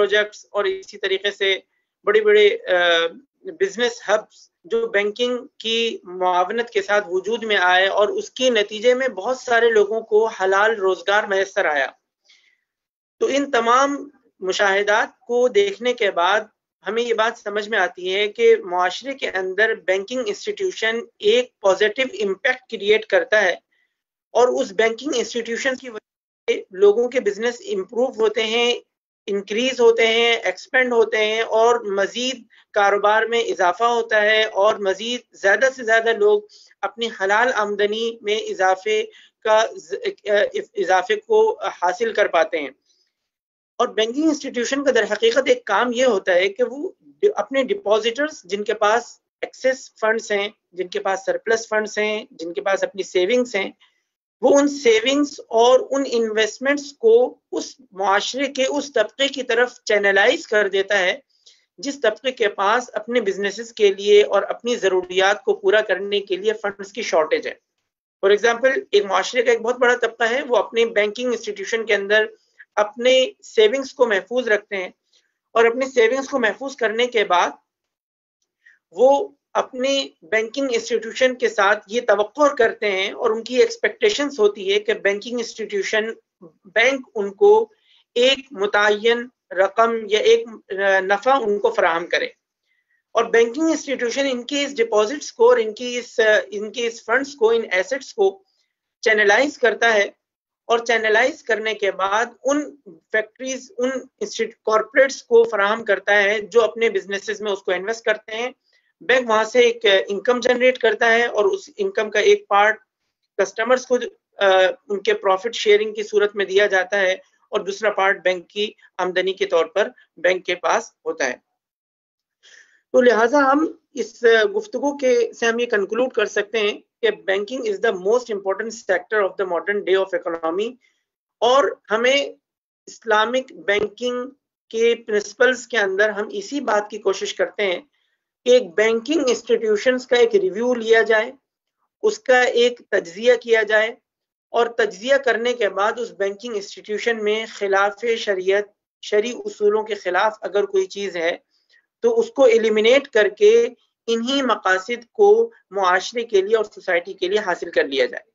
Projects اور اسی طریقے سے بڑے بڑے بزنس ہبس جو بینکنگ کی معاونت کے ساتھ وجود میں آئے اور اس کے نتیجے میں بہت سارے لوگوں کو حلال روزگار میسر آیا. تو ان تمام مشاہدات کو دیکھنے کے بعد ہمیں یہ بات سمجھ میں آتی ہے کہ معاشرے کے اندر بینکنگ انسٹیٹیوشن ایک پازیٹیو امپیکٹ کریٹ کرتا ہے، اور اس بینکنگ انسٹیٹیوشن کی وجہ سے لوگوں کے بزنس امپروو ہوتے ہیں، انکریز ہوتے ہیں، ایکسپینڈ ہوتے ہیں، اور مزید کاروبار میں اضافہ ہوتا ہے، اور مزید زیادہ سے زیادہ لوگ اپنی حلال آمدنی میں اضافے کو حاصل کر پاتے ہیں. اور بینکنگ انسٹیٹیوشن کا در حقیقت ایک کام یہ ہوتا ہے کہ وہ اپنے ڈپازیٹرز جن کے پاس ایکسیس فنڈز ہیں، جن کے پاس سرپلس فنڈز ہیں، جن کے پاس اپنی سیونگز ہیں، وہ ان سیونگز اور ان انویسٹمنٹس کو اس معاشرے کے اس طبقے کی طرف چینلائز کر دیتا ہے جس طبقے کے پاس اپنے بزنسز کے لیے اور اپنی ضروریات کو پورا کرنے کے لیے فنڈز کی شارٹیج ہے. فار ایگزامپل، ایک معاشرے کا ایک بہت بڑا طبقہ ہے، وہ اپنے بینکنگ انسٹیٹیوشن کے اندر اپنے سیونگز کو محفوظ رکھتے ہیں، اور اپنے سیونگز کو محفوظ کرنے کے بعد وہ اپنے بینکنگ انسٹیٹیوشن کے ساتھ یہ توقع کرتے ہیں اور ان کی ایکسپیکٹیشنز ہوتی ہے کہ بینکنگ انسٹیٹیوشن بینک ان کو ایک متعین رقم یا ایک نفع ان کو فراہم کرے. اور بینکنگ انسٹیٹیوشن ان کی اس ڈپازٹس کو اور ان کے اس فنڈز کو، ان ایسٹس کو چینلائز کرتا ہے، اور چینلائز کرنے کے بعد ان فیکٹریز، ان کارپوریٹس کو فراہم کرتا ہے جو اپنے بزنسز میں اس کو انویسٹ کرتے ہیں. بینک وہاں سے ایک انکم جنریٹ کرتا ہے، اور اس انکم کا ایک پارٹ کسٹمرز کو ان کے پروفٹ شیئرنگ کی صورت میں دیا جاتا ہے، اور دوسرا پارٹ بینک کی آمدنی کے طور پر بینک کے پاس ہوتا ہے. تو لہٰذا ہم اس گفتگو سے ہم یہ کنکلوڈ کر سکتے ہیں کہ banking is the most important sector of the modern day of economy, اور ہمیں اسلامک بینکنگ کے پرنسپلز کے اندر ہم اسی بات کی کوشش کرتے ہیں کہ ایک بینکنگ انسٹیٹیوشنز کا ایک ریویو لیا جائے، اس کا ایک تجزیہ کیا جائے، اور تجزیہ کرنے کے بعد اس بینکنگ انسٹیٹیوشن میں خلاف شریعت، شرعی اصولوں کے خلاف اگر کوئی چیز ہے تو اس کو ایلیمینیٹ کر کے انہی مقاصد کو معاشرے کے لیے اور سوسائٹی کے لیے حاصل کر لیا جائے.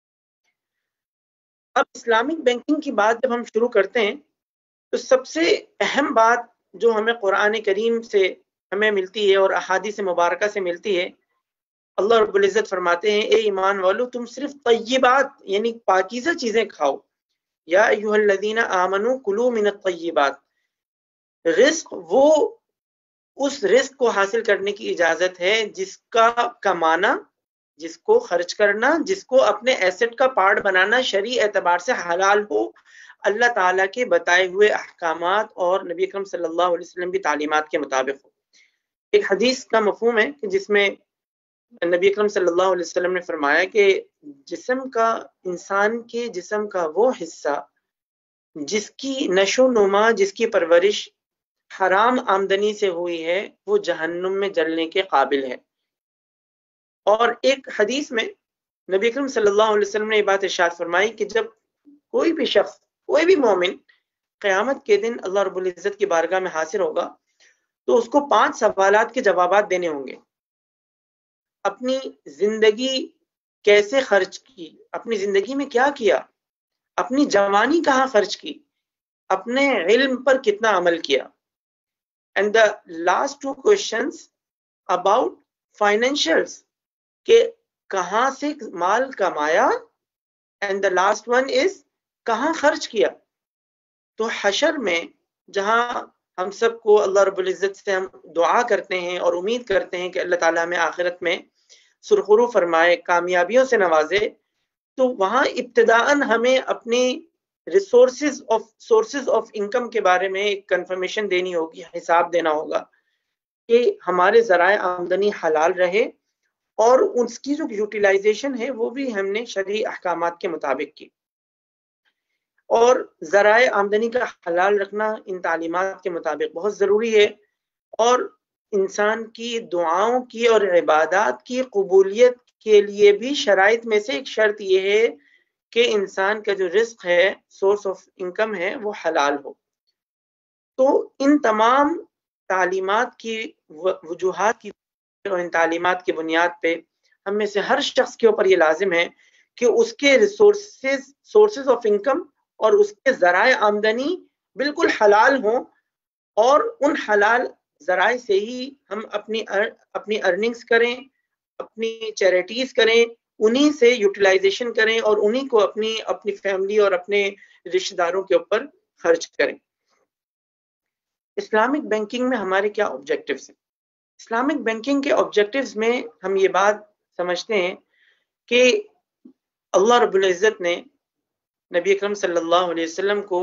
اب اسلامک بینکنگ کی بات جب ہم شروع کرتے ہیں تو سب سے اہم بات جو ہمیں قرآن کریم سے ہمیں ملتی ہے اور احادیث مبارکہ سے ملتی ہے، اللہ رب العزت فرماتے ہیں اے ایمان والو تم صرف طیبات یعنی پاکیزہ چیزیں کھاؤ. یا ایھا الذین آمنوا کلوا من الطیبات. رزق وہ اس رزق کو حاصل کرنے کی اجازت ہے جس کا کمانا، جس کو خرچ کرنا، جس کو اپنے ایسٹ کا پارٹ بنانا شرعی اعتبار سے حلال ہو، اللہ تعالیٰ کے بتائے ہوئے احکامات اور نبی اکرم صلی اللہ علیہ وسلم کی تعلیمات کے مطابق ہو. ایک حدیث کا مفہوم ہے کہ جس میں نبی اکرم صلی اللہ علیہ وسلم نے فرمایا کہ انسان کے جسم کا وہ حصہ جس کی نشو و نما، جس کی پرورش حرام آمدنی سے ہوئی ہے، وہ جہنم میں جلنے کے قابل ہے. اور ایک حدیث میں نبی اکرم صلی اللہ علیہ وسلم نے یہ بات ارشاد فرمائی کہ جب کوئی بھی شخص، کوئی بھی مومن قیامت کے دن اللہ رب العزت کی بارگاہ میں حاضر ہوگا تو اس کو 5 سوالات کے جوابات دینے ہوں گے. اپنی زندگی کیسے خرچ کی، اپنی زندگی میں کیا کیا، اپنی جوانی کہاں خرچ کی، اپنے علم پر کتنا عمل کیا. And the last 2 questions about financials کہ کہاں سے مال کمایا، and the last one is کہاں خرچ کیا. تو حشر میں جہاں ہم سب کو اللہ رب العزت سے ہم دعا کرتے ہیں اور امید کرتے ہیں کہ اللہ تعالیٰ ہمیں آخرت میں سرخرو فرمائے، کامیابیوں سے نوازے، تو وہاں ابتداءً ہمیں اپنی سورسز آف انکم کے بارے میں ایک کنفرمیشن دینی ہوگی، حساب دینا ہوگا کہ ہمارے ذرائع آمدنی حلال رہے، اور اس کی جو یوٹیلائزیشن ہے وہ بھی ہم نے شرعی احکامات کے مطابق کی. اور ذرائع آمدنی کا حلال رکھنا ان تعلیمات کے مطابق بہت ضروری ہے، اور انسان کی دعاؤں کی اور عبادات کی قبولیت کے لیے بھی شرائط میں سے ایک شرط یہ ہے کہ انسان کا جو رزق ہے، سورس آف انکم ہے، وہ حلال ہو. تو ان تمام تعلیمات کی وجوہات کی اور ان تعلیمات کی بنیاد پہ ہم میں سے ہر شخص کے اوپر یہ لازم ہے کہ اس کے سورسز آف انکم اور اس کے ذرائع آمدنی بالکل حلال ہوں، اور ان حلال ذرائع سے ہی ہم اپنی ارننگز کریں، اپنی چیریٹیز کریں، انہی سے یوٹیلائزیشن کریں اور انہی کو اپنی فیملی اور اپنے رشتہ داروں کے اوپر خرچ کریں۔ اسلامک بینکنگ میں ہمارے کیا آبجیکٹیوز ہیں؟ اسلامک بینکنگ کے آبجیکٹیوز میں ہم یہ بات سمجھتے ہیں کہ اللہ رب العزت نے نبی اکرم صلی اللہ علیہ وسلم کو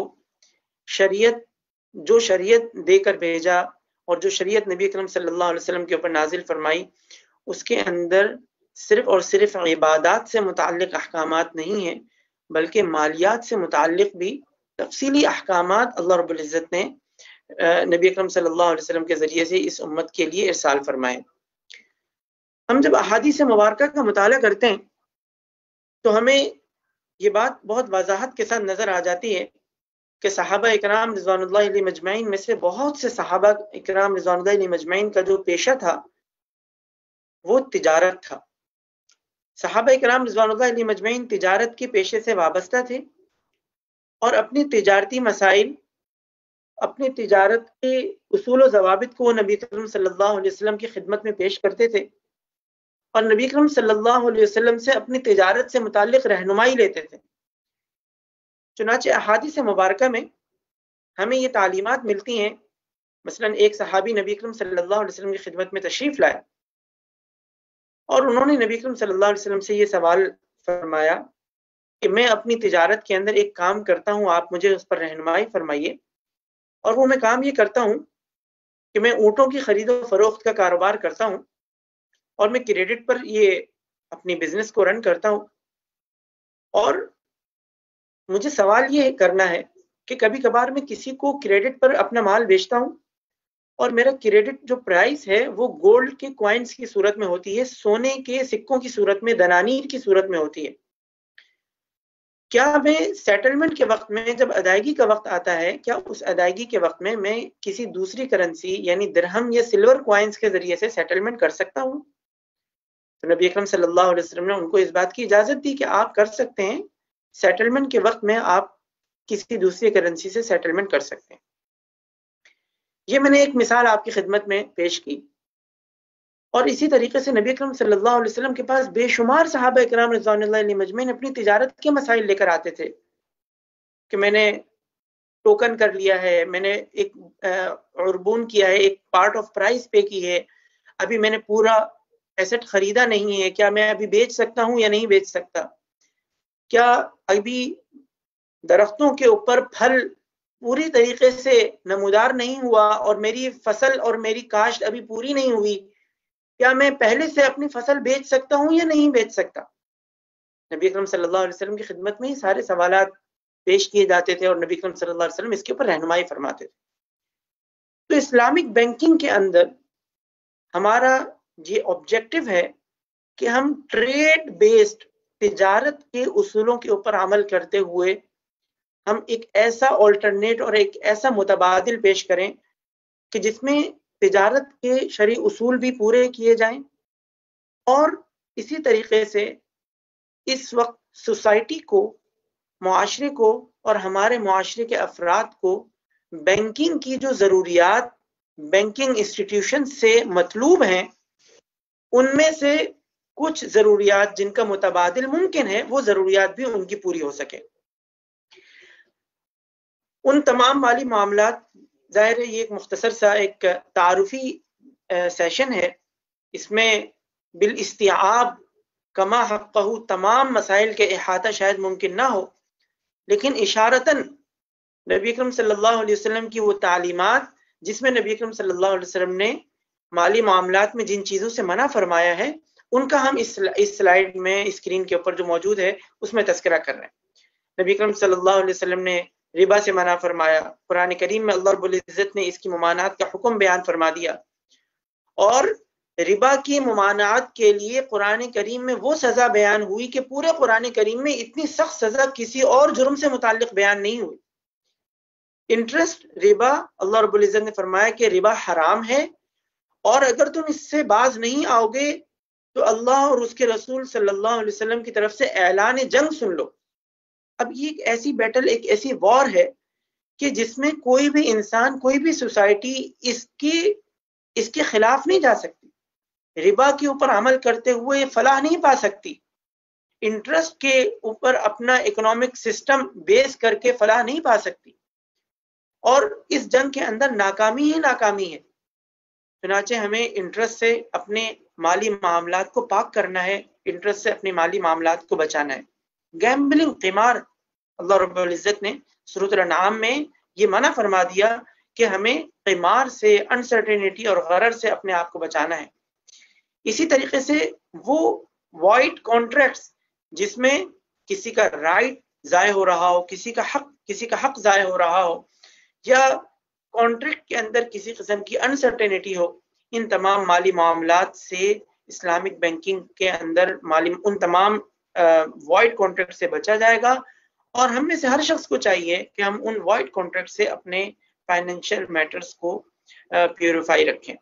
جو شریعت دے کر بھیجا اور جو شریعت نبی اکرم صلی اللہ علیہ وسلم کے اوپر نازل فرمائی، اس کے اندر صرف اور صرف عبادات سے متعلق احکامات نہیں ہیں، بلکہ مالیات سے متعلق بھی تفصیلی احکامات اللہ رب العزت نے نبی اکرم صلی اللہ علیہ وسلم کے ذریعے سے اس امت کے لیے ارسال فرمائے۔ ہم جب احادیث مبارکہ کا مطالعہ کرتے ہیں تو ہمیں یہ بات بہت وضاحت کے ساتھ نظر آ جاتی ہے کہ صحابہ اکرام رضوان اللہ علیہ مجمعین میں سے بہت سے صحابہ اکرام رضوان اللہ علیہ مجمعین کا جو پیشہ تھا وہ تجارت تھا۔ صحابہ اکرام رضوان اللہ علیہ مجمعین تجارت کے پیشے سے وابستہ تھے اور اپنی تجارتی مسائل، اپنی تجارت کے اصول و ضوابط کو نبی اکرم صلی اللہ علیہ وسلم کی خدمت میں پیش کرتے تھے اور نبی اکرم صلی اللہ علیہ وسلم سے اپنی تجارت سے متعلق رہنمائی لیتے تھے۔ چنانچہ احادیث مبارکہ میں ہمیں یہ تعلیمات ملتی ہیں۔ مثلا ایک صحابی نبی اکرم صلی اللہ علیہ وسلم کی خدمت میں تشریف لائے اور انہوں نے نبی اکرم صلی اللہ علیہ وسلم سے یہ سوال فرمایا کہ میں اپنی تجارت کے اندر ایک کام کرتا ہوں، آپ مجھے اس پر رہنمائی فرمائیے۔ اور وہ میں کام یہ کرتا ہوں کہ میں اونٹوں کی خرید و فروخت کا کاروبار کرتا ہوں اور میں کریڈٹ پر یہ اپنی بزنس کو رن کرتا ہوں، اور مجھے سوال یہ کرنا ہے کہ کبھی کبھار میں کسی کو کریڈٹ پر اپنا مال بیچتا ہوں اور میرا کریڈٹ جو پرائس ہے وہ گولڈ کے کوائنز کی صورت میں ہوتی ہے، سونے کے سکوں کی صورت میں، دنانیر کی صورت میں ہوتی ہے۔ کیا میں سیٹلمنٹ کے وقت میں جب ادائیگی کا وقت آتا ہے، کیا اس ادائیگی کے وقت میں کسی دوسری کرنسی یعنی درہم یا سلور کوائنز کے ذریعے سے سیٹلمنٹ کر سکتا ہوں؟ تو نبی اکرم صلی اللہ علیہ وسلم نے ان کو اس بات کی اجازت دی کہ آپ کر سکتے ہیں، سیٹلمنٹ کے وقت میں آپ کسی دوسری کرنسی سے سیٹلمنٹ کر سکتے ہیں۔ یہ میں نے ایک مثال آپ کی خدمت میں پیش کی، اور اسی طریقے سے نبی اکرم صلی اللہ علیہ وسلم کے پاس بے شمار صحابہ اکرام رضوان اللہ علیہ مجمعین اپنی تجارت کے مسائل لے کر آتے تھے کہ میں نے ٹوکن کر لیا ہے، میں نے ایک عربون کیا ہے، ایک پارٹ آف پرائز پے کی ہے، ابھی میں نے پورا ایسٹ خریدا نہیں ہے، کیا میں ابھی بیچ سکتا ہوں یا نہیں بیچ سکتا؟ کیا ابھی درختوں کے اوپر پھل پوری طریقے سے نمودار نہیں ہوا اور میری فصل اور میری کاشت ابھی پوری نہیں ہوئی، کیا میں پہلے سے اپنی فصل بیچ سکتا ہوں یا نہیں بیچ سکتا؟ نبی اکرم صلی اللہ علیہ وسلم کی خدمت میں ہی سارے سوالات پیش کیے جاتے تھے اور نبی اکرم صلی اللہ علیہ وسلم اس کے اوپر رہنمائی فرماتے تھے۔ تو اسلامک بینکنگ کے اندر ہمارا یہ آبجیکٹو ہے کہ ہم ٹریڈ بیسڈ تجارت کے اصولوں کے اوپر عمل کرتے ہوئے ہم ایک ایسا آلٹرنیٹ اور ایک ایسا متبادل پیش کریں کہ جس میں تجارت کے شرعی اصول بھی پورے کیے جائیں، اور اسی طریقے سے اس وقت سوسائٹی کو، معاشرے کو اور ہمارے معاشرے کے افراد کو بینکنگ کی جو ضروریات بینکنگ انسٹیٹیوشن سے مطلوب ہیں، ان میں سے کچھ ضروریات جن کا متبادل ممکن ہے وہ ضروریات بھی ان کی پوری ہو سکے۔ ان تمام مالی معاملات، ظاہر ہے یہ ایک مختصر سا ایک تعارفی سیشن ہے، اس میں بالاستیعاب کما حقہ تمام مسائل کے احاطہ شاید ممکن نہ ہو، لیکن اشارتاً نبی اکرم صلی اللہ علیہ وسلم کی وہ تعلیمات جس میں نبی اکرم صلی اللہ علیہ وسلم نے مالی معاملات میں جن چیزوں سے منع فرمایا ہے ان کا ہم اس سلائیڈ میں اسکرین کے اوپر جو موجود ہے اس میں تذکرہ کر رہے ہیں۔ نبی اکرم صلی اللہ علیہ وسلم نے ربا سے منع فرمایا، قرآن کریم میں اللہ رب العزت نے اس کی ممانعت کا حکم بیان فرما دیا، اور ربا کی ممانعت کے لیے قرآن کریم میں وہ سزا بیان ہوئی کہ پورے قرآن کریم میں اتنی سخت سزا کسی اور جرم سے متعلق بیان نہیں ہوئی۔ انٹرسٹ ربا، اللہ رب العزت نے فرمایا کہ ربا حرام ہے، اور اگر تم اس سے باز نہیں آؤ گے تو اللہ اور اس کے رسول صلی اللہ علیہ وسلم کی طرف سے اعلان جنگ سن لو۔ اب یہ ایک ایسی بیٹل، ایک ایسی وار ہے کہ جس میں کوئی بھی انسان، کوئی بھی سوسائٹی اس کے خلاف نہیں جا سکتی، ربا کے اوپر عمل کرتے ہوئے فلاح نہیں پا سکتی، انٹرسٹ کے اوپر اپنا اکنامک سسٹم بیس کر کے فلاح نہیں پا سکتی، اور اس جنگ کے اندر ناکامی ہی ناکامی ہے۔ چنانچہ ہمیں انٹرسٹ سے اپنے مالی معاملات کو پاک کرنا ہے، انٹرسٹ سے اپنے مالی معاملات کو بچانا ہے۔ گیمبلنگ، قمار، اللہ رب العزت نے سورۃ الانعام میں یہ منع فرما دیا کہ ہمیں قمار سے، انسرٹینٹی اور غرر سے اپنے آپ کو بچانا ہے۔ اسی طریقے سے وہ وائٹ کانٹریکٹس جس میں کسی کا رائٹ ضائع ہو رہا ہو، کسی کا حق ضائع ہو رہا ہو، یا کانٹریکٹ کے اندر کسی قسم کی انسرٹینٹی ہو، ان تمام مالی معاملات سے اسلامک بینکنگ کے اندر ان تمام وائٹ کانٹریکٹ سے بچا جائے گا، اور ہم میں سے ہر شخص کو چاہیے کہ ہم ان وائٹ کانٹریکٹ سے اپنے فائنینشیل میٹرز کو پیوریفائی رکھیں۔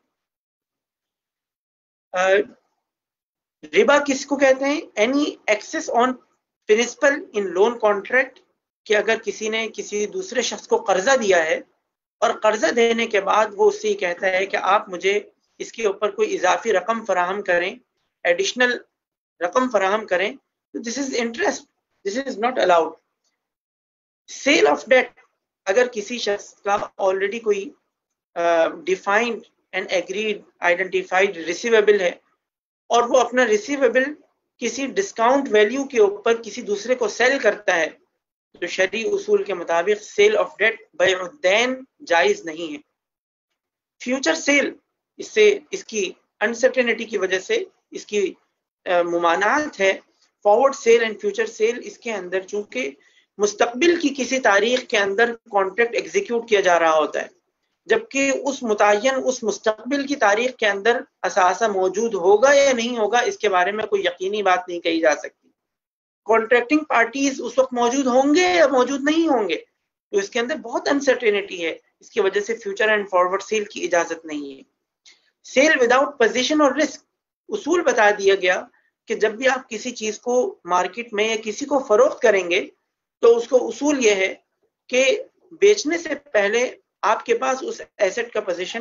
ربا کس کو کہتے ہیں؟ Any excess on principal in loan contract, کہ اگر کسی نے کسی دوسرے شخص کو قرضہ دیا ہے اور قرضہ دینے کے بعد وہ اس سے کہتا ہے کہ آپ مجھے اس کے اوپر کوئی اضافی رقم فراہم کریں، ایڈیشنل رقم فراہم کریں، تو this is interest, this is not allowed. Sale of debt, اگر کسی شخص کا آلریڈی کوئی defined and agreed identified receivable ہے، اور وہ اپنا ریسیویبل کسی ڈسکاؤنٹ ویلیو کے اوپر کسی دوسرے کو سیل کرتا ہے، تو شرعی اصول کے مطابق سیل آف ڈیٹ بیع الدین جائز نہیں ہے۔ فیوچر سیل، اس کی انسرٹینٹی کی وجہ سے اس کی ممانعت ہے۔ Forward sale and future sale, اس کے اندر چونکہ مستقبل کی کسی تاریخ کے اندر کانٹریکٹ ایگزیکیوٹ کیا جا رہا ہوتا ہے، جبکہ اس متعین اس مستقبل کی تاریخ کے اندر اثاثہ موجود ہوگا یا نہیں ہوگا، اس کے بارے میں کوئی یقینی بات نہیں کہی جا سکتی۔ کانٹریکٹنگ پارٹیز اس وقت موجود ہوں گے یا موجود نہیں ہوں گے، تو اس کے اندر بہت انسرٹینٹی ہے، اس کی وجہ سے فیوچر اینڈ فارورڈ سیل کی اجازت نہیں ہے۔ سیل وداؤٹ پوزیشن اور رسک، اصول بتا دیا گیا کہ جب بھی آپ کسی چیز کو مارکیٹ میں یا کسی کو فروخت کریں گے تو اس کو اصول یہ ہے کہ بیچنے سے پہلے آپ کے پاس اس ایسٹ کا پوزیشن،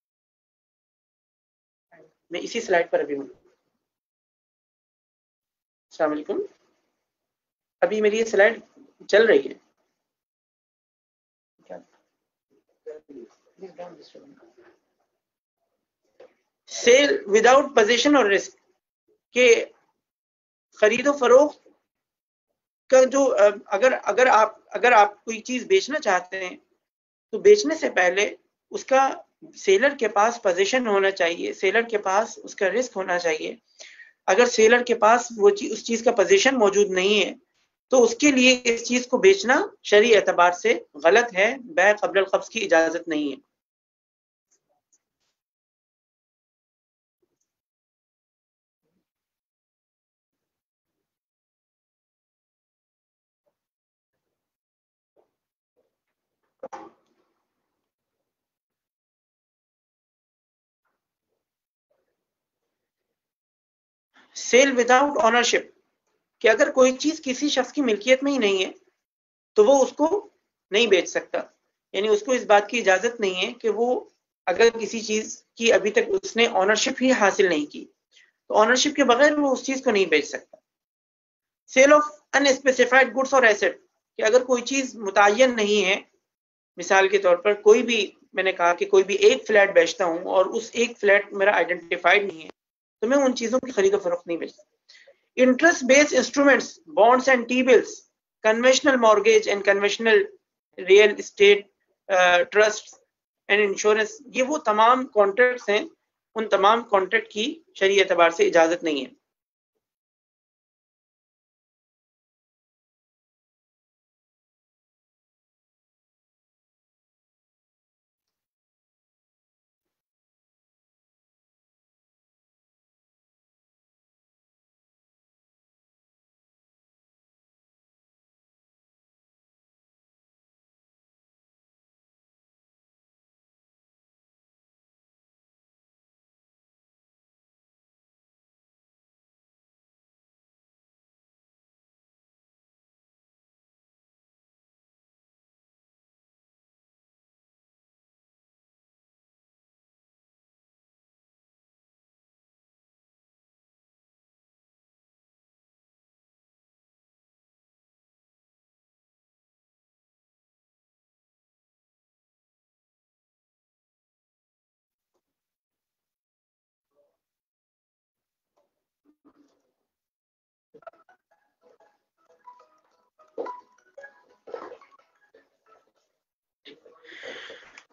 میں اسی سلائیڈ پر ابھی ہوں۔ السلام علیکم، ابھی میری یہ سلائیڈ چل رہی ہے۔ سیل وداؤٹ پوزیشن اور رسک، کہ خرید و فروخت کا جو اگر آپ کوئی چیز بیچنا چاہتے ہیں تو بیچنے سے پہلے اس کا سیلر کے پاس پوزیشن ہونا چاہیے، سیلر کے پاس اس کا رسک ہونا چاہیے۔ اگر سیلر کے پاس اس چیز کا پوزیشن موجود نہیں ہے تو اس کے لیے اس چیز کو بیچنا شرعی اعتبار سے غلط ہے، بیع قبل القبض کی اجازت نہیں ہے۔ سیل وداؤٹ آنرشپ، کہ اگر کوئی چیز کسی شخص کی ملکیت میں ہی نہیں ہے تو وہ اس کو نہیں بیچ سکتا، یعنی اس کو اس بات کی اجازت نہیں ہے کہ وہ اگر کسی چیز کی ابھی تک اس نے آنرشپ ہی حاصل نہیں کی تو آنرشپ کے بغیر وہ اس چیز کو نہیں بیچ سکتا۔ Sale of unspecified goods اور ایسٹ، کہ اگر کوئی چیز متعین نہیں ہے، مثال کے طور پر کوئی بھی، میں نے کہا کہ کوئی بھی ایک فلیٹ بیچتا ہوں اور اس ایک فلیٹ میرا آئیڈینٹیفائڈ نہیں ہے تو میں ان چیزوں کی خرید و فروخت نہیں بیچتا۔ Interest based instruments, bonds and T bills, conventional mortgage and conventional real estate trust and insurance, یہ وہ تمام کانٹریکٹس ہیں، ان تمام کانٹریکٹ کی شرعی اعتبار سے اجازت نہیں ہے۔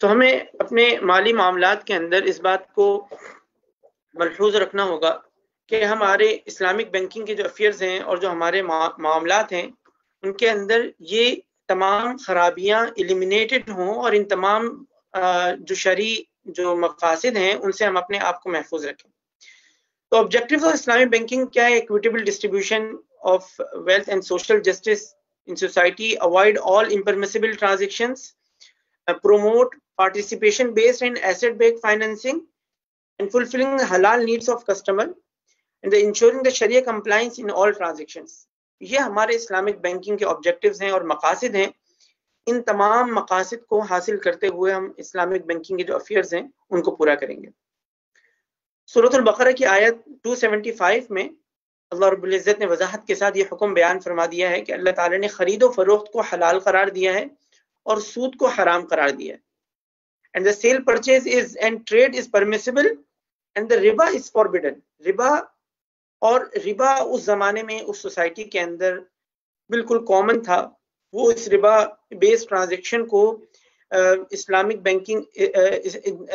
تو ہمیں اپنے مالی معاملات کے اندر اس بات کو ملحوظ رکھنا ہوگا کہ ہمارے اسلامک بینکنگ کے جو افیئرز ہیں اور جو ہمارے معاملات ہیں ان کے اندر یہ تمام خرابیاں ایلیمینیٹڈ ہوں اور ان تمام جو شرعی جو مقاصد ہیں ان سے ہم اپنے آپ کو محفوظ رکھیں. تو آبجیکٹیو آف اسلامک بینکنگ کیا ہے؟ Equitable distribution of wealth and social justice in society, avoid all impermissible transactions, promote participation based and asset based financing, and fulfilling the halal needs of customer, and the ensuring the Sharia compliance in all transactions. یہ ہمارے Islamic banking کے objectives ہیں اور مقاصد ہیں. ان تمام مقاصد کو حاصل کرتے ہوئے ہم اسلامک بینکنگ کے جو افیئرز ہیں ان کو پورا کریں گے. سورۃ البقرہ کی آیت 275 میں اللہ رب العزت نے وضاحت کے ساتھ یہ حکم بیان فرما دیا ہے کہ اللہ تعالیٰ نے خرید و فروخت کو حلال قرار دیا ہے اور سود کو حرام قرار دیا ہے. And the sale purchase is and trade is permissible and the riba is forbidden. ربا اس زمانے میں اس سوسائٹی کے اندر بالکل کامن تھا. وہ اس ربا بیس ٹرانزیکشن کو اسلامک بینکنگ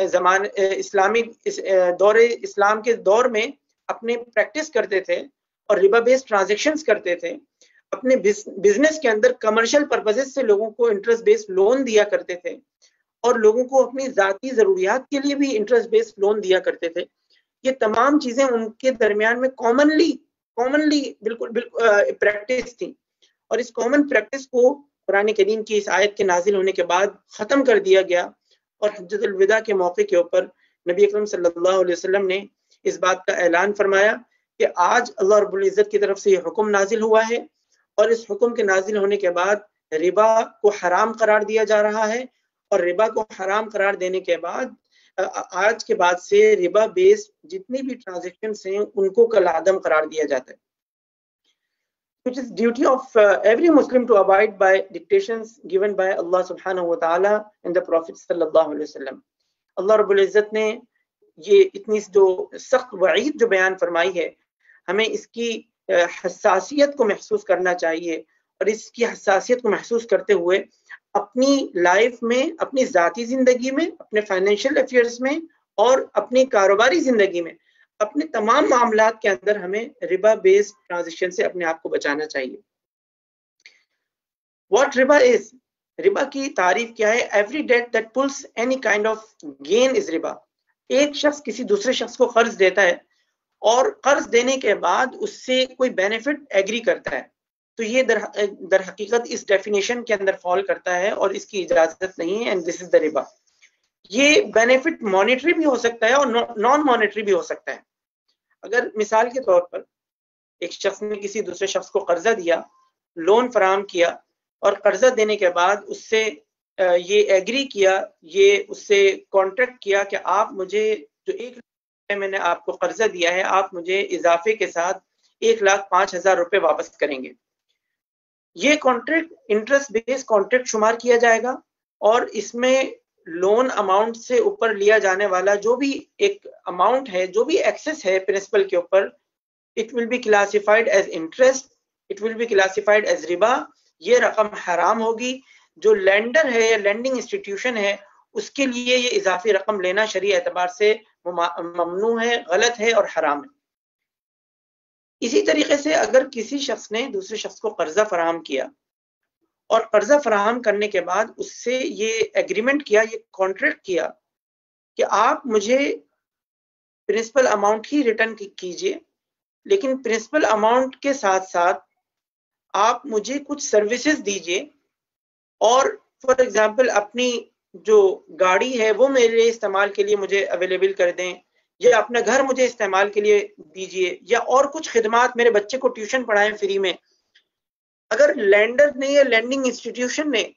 دور اسلام کے دور میں اپنے پریکٹس کرتے تھے اور ربا بیس ٹرانزیکشنز کرتے تھے. اپنے بزنس کے اندر کمرشل پرپزز سے لوگوں کو انٹرسٹ بیس لون دیا کرتے تھے اور لوگوں کو اپنی ذاتی ضروریات کے لیے بھی انٹرسٹ بیس لون دیا کرتے تھے. یہ تمام چیزیں ان کے درمیان میں کامنلی بالکل پریکٹس تھی اور اس کامن پریکٹس کو قرآن کریم کی اس آیت کے نازل ہونے کے بعد ختم کر دیا گیا اور حجۃ الوداع کے موقع کے اوپر نبی اکرم صلی اللہ علیہ وسلم نے اس بات کا اعلان فرمایا کہ آج اللہ رب العزت کی طرف سے یہ حکم نازل ہوا ہے اور اس حکم کے نازل ہونے کے بعد ربا کو حرام قرار دیا جا رہا ہے اور ربا کو حرام قرار دینے کے بعد آج کے بعد سے ربا بیس جتنی بھی ٹرانزیکشنز ہیں ان کو کالعدم قرار دیا جاتا ہے. It is duty of every Muslim to abide by dictations given by Allah subhanahu wa ta'ala and the Prophet sallallahu alaihi wasallam. اللہ رب العزت نے یہ اتنی جو سخت وعید جو بیان فرمائی ہے ہمیں اس کی حساسیت کو محسوس کرنا چاہیے اور اس کی حساسیت کو محسوس کرتے ہوئے اپنی لائف میں، اپنی ذاتی زندگی میں، اپنے فائنینشیل افیئرز میں اور اپنی کاروباری زندگی میں اپنے تمام معاملات کے اندر ہمیں ربا بیس ٹرانزیکشن سے اپنے آپ کو بچانا چاہیے. What riba is؟ ربا کی تعریف کیا ہے؟ Every debt that pulls any kind of gain is riba. ایک شخص کسی دوسرے شخص کو قرض دیتا ہے اور قرض دینے کے بعد اس سے کوئی بینیفٹ ایگری کرتا ہے تو یہ در حقیقت اس ڈیفینیشن کے اندر فال کرتا ہے اور اس کی اجازت نہیں ہے. اینڈ دس از دا ربا. یہ بینیفٹ مانیٹری بھی ہو سکتا ہے اور نان مانیٹری بھی ہو سکتا ہے. اگر مثال کے طور پر ایک شخص نے کسی دوسرے شخص کو قرضہ دیا، لون فراہم کیا اور قرضہ دینے کے بعد اس سے یہ ایگری کیا، یہ اس سے کانٹریکٹ کیا کہ آپ مجھے جو 1,00,000 میں نے آپ کو قرضہ دیا ہے آپ مجھے اضافے کے ساتھ 1,05,000 روپے واپس کریں گے. یہ کانٹریکٹ انٹرسٹ بیس کانٹریکٹ شمار کیا جائے گا اور اس میں لون اماؤنٹ سے اوپر لیا جانے والا جو بھی ایک اماؤنٹ ہے، جو بھی ایکسس ہے پرنسپل کے اوپر، it will be classified as interest, it will be classified as ربا. یہ رقم حرام ہوگی. جو لینڈر ہے یا لینڈنگ انسٹیٹیوشن ہے اس کے لیے یہ اضافی رقم لینا شرعی اعتبار سے ممنوع ہے، غلط ہے اور حرام ہے. اسی طریقے سے اگر کسی شخص نے دوسرے شخص کو قرضہ فراہم کیا اور قرضہ فراہم کرنے کے بعد اس سے یہ ایگریمنٹ کیا، یہ کانٹریکٹ کیا کہ آپ مجھے پرنسپل اماؤنٹ ہی ریٹرن کیجئے لیکن پرنسپل اماؤنٹ کے ساتھ ساتھ آپ مجھے کچھ سروسز دیجئے اور فار ایگزامپل اپنی جو گاڑی ہے وہ میرے استعمال کے لیے مجھے اویلیبل کر دیں یا اپنا گھر مجھے استعمال کے لیے دیجئے یا اور کچھ خدمات، میرے بچے کو ٹیوشن پڑھائیں فری میں. اگر لینڈر نے یا لینڈنگ انسٹیٹیوشن نے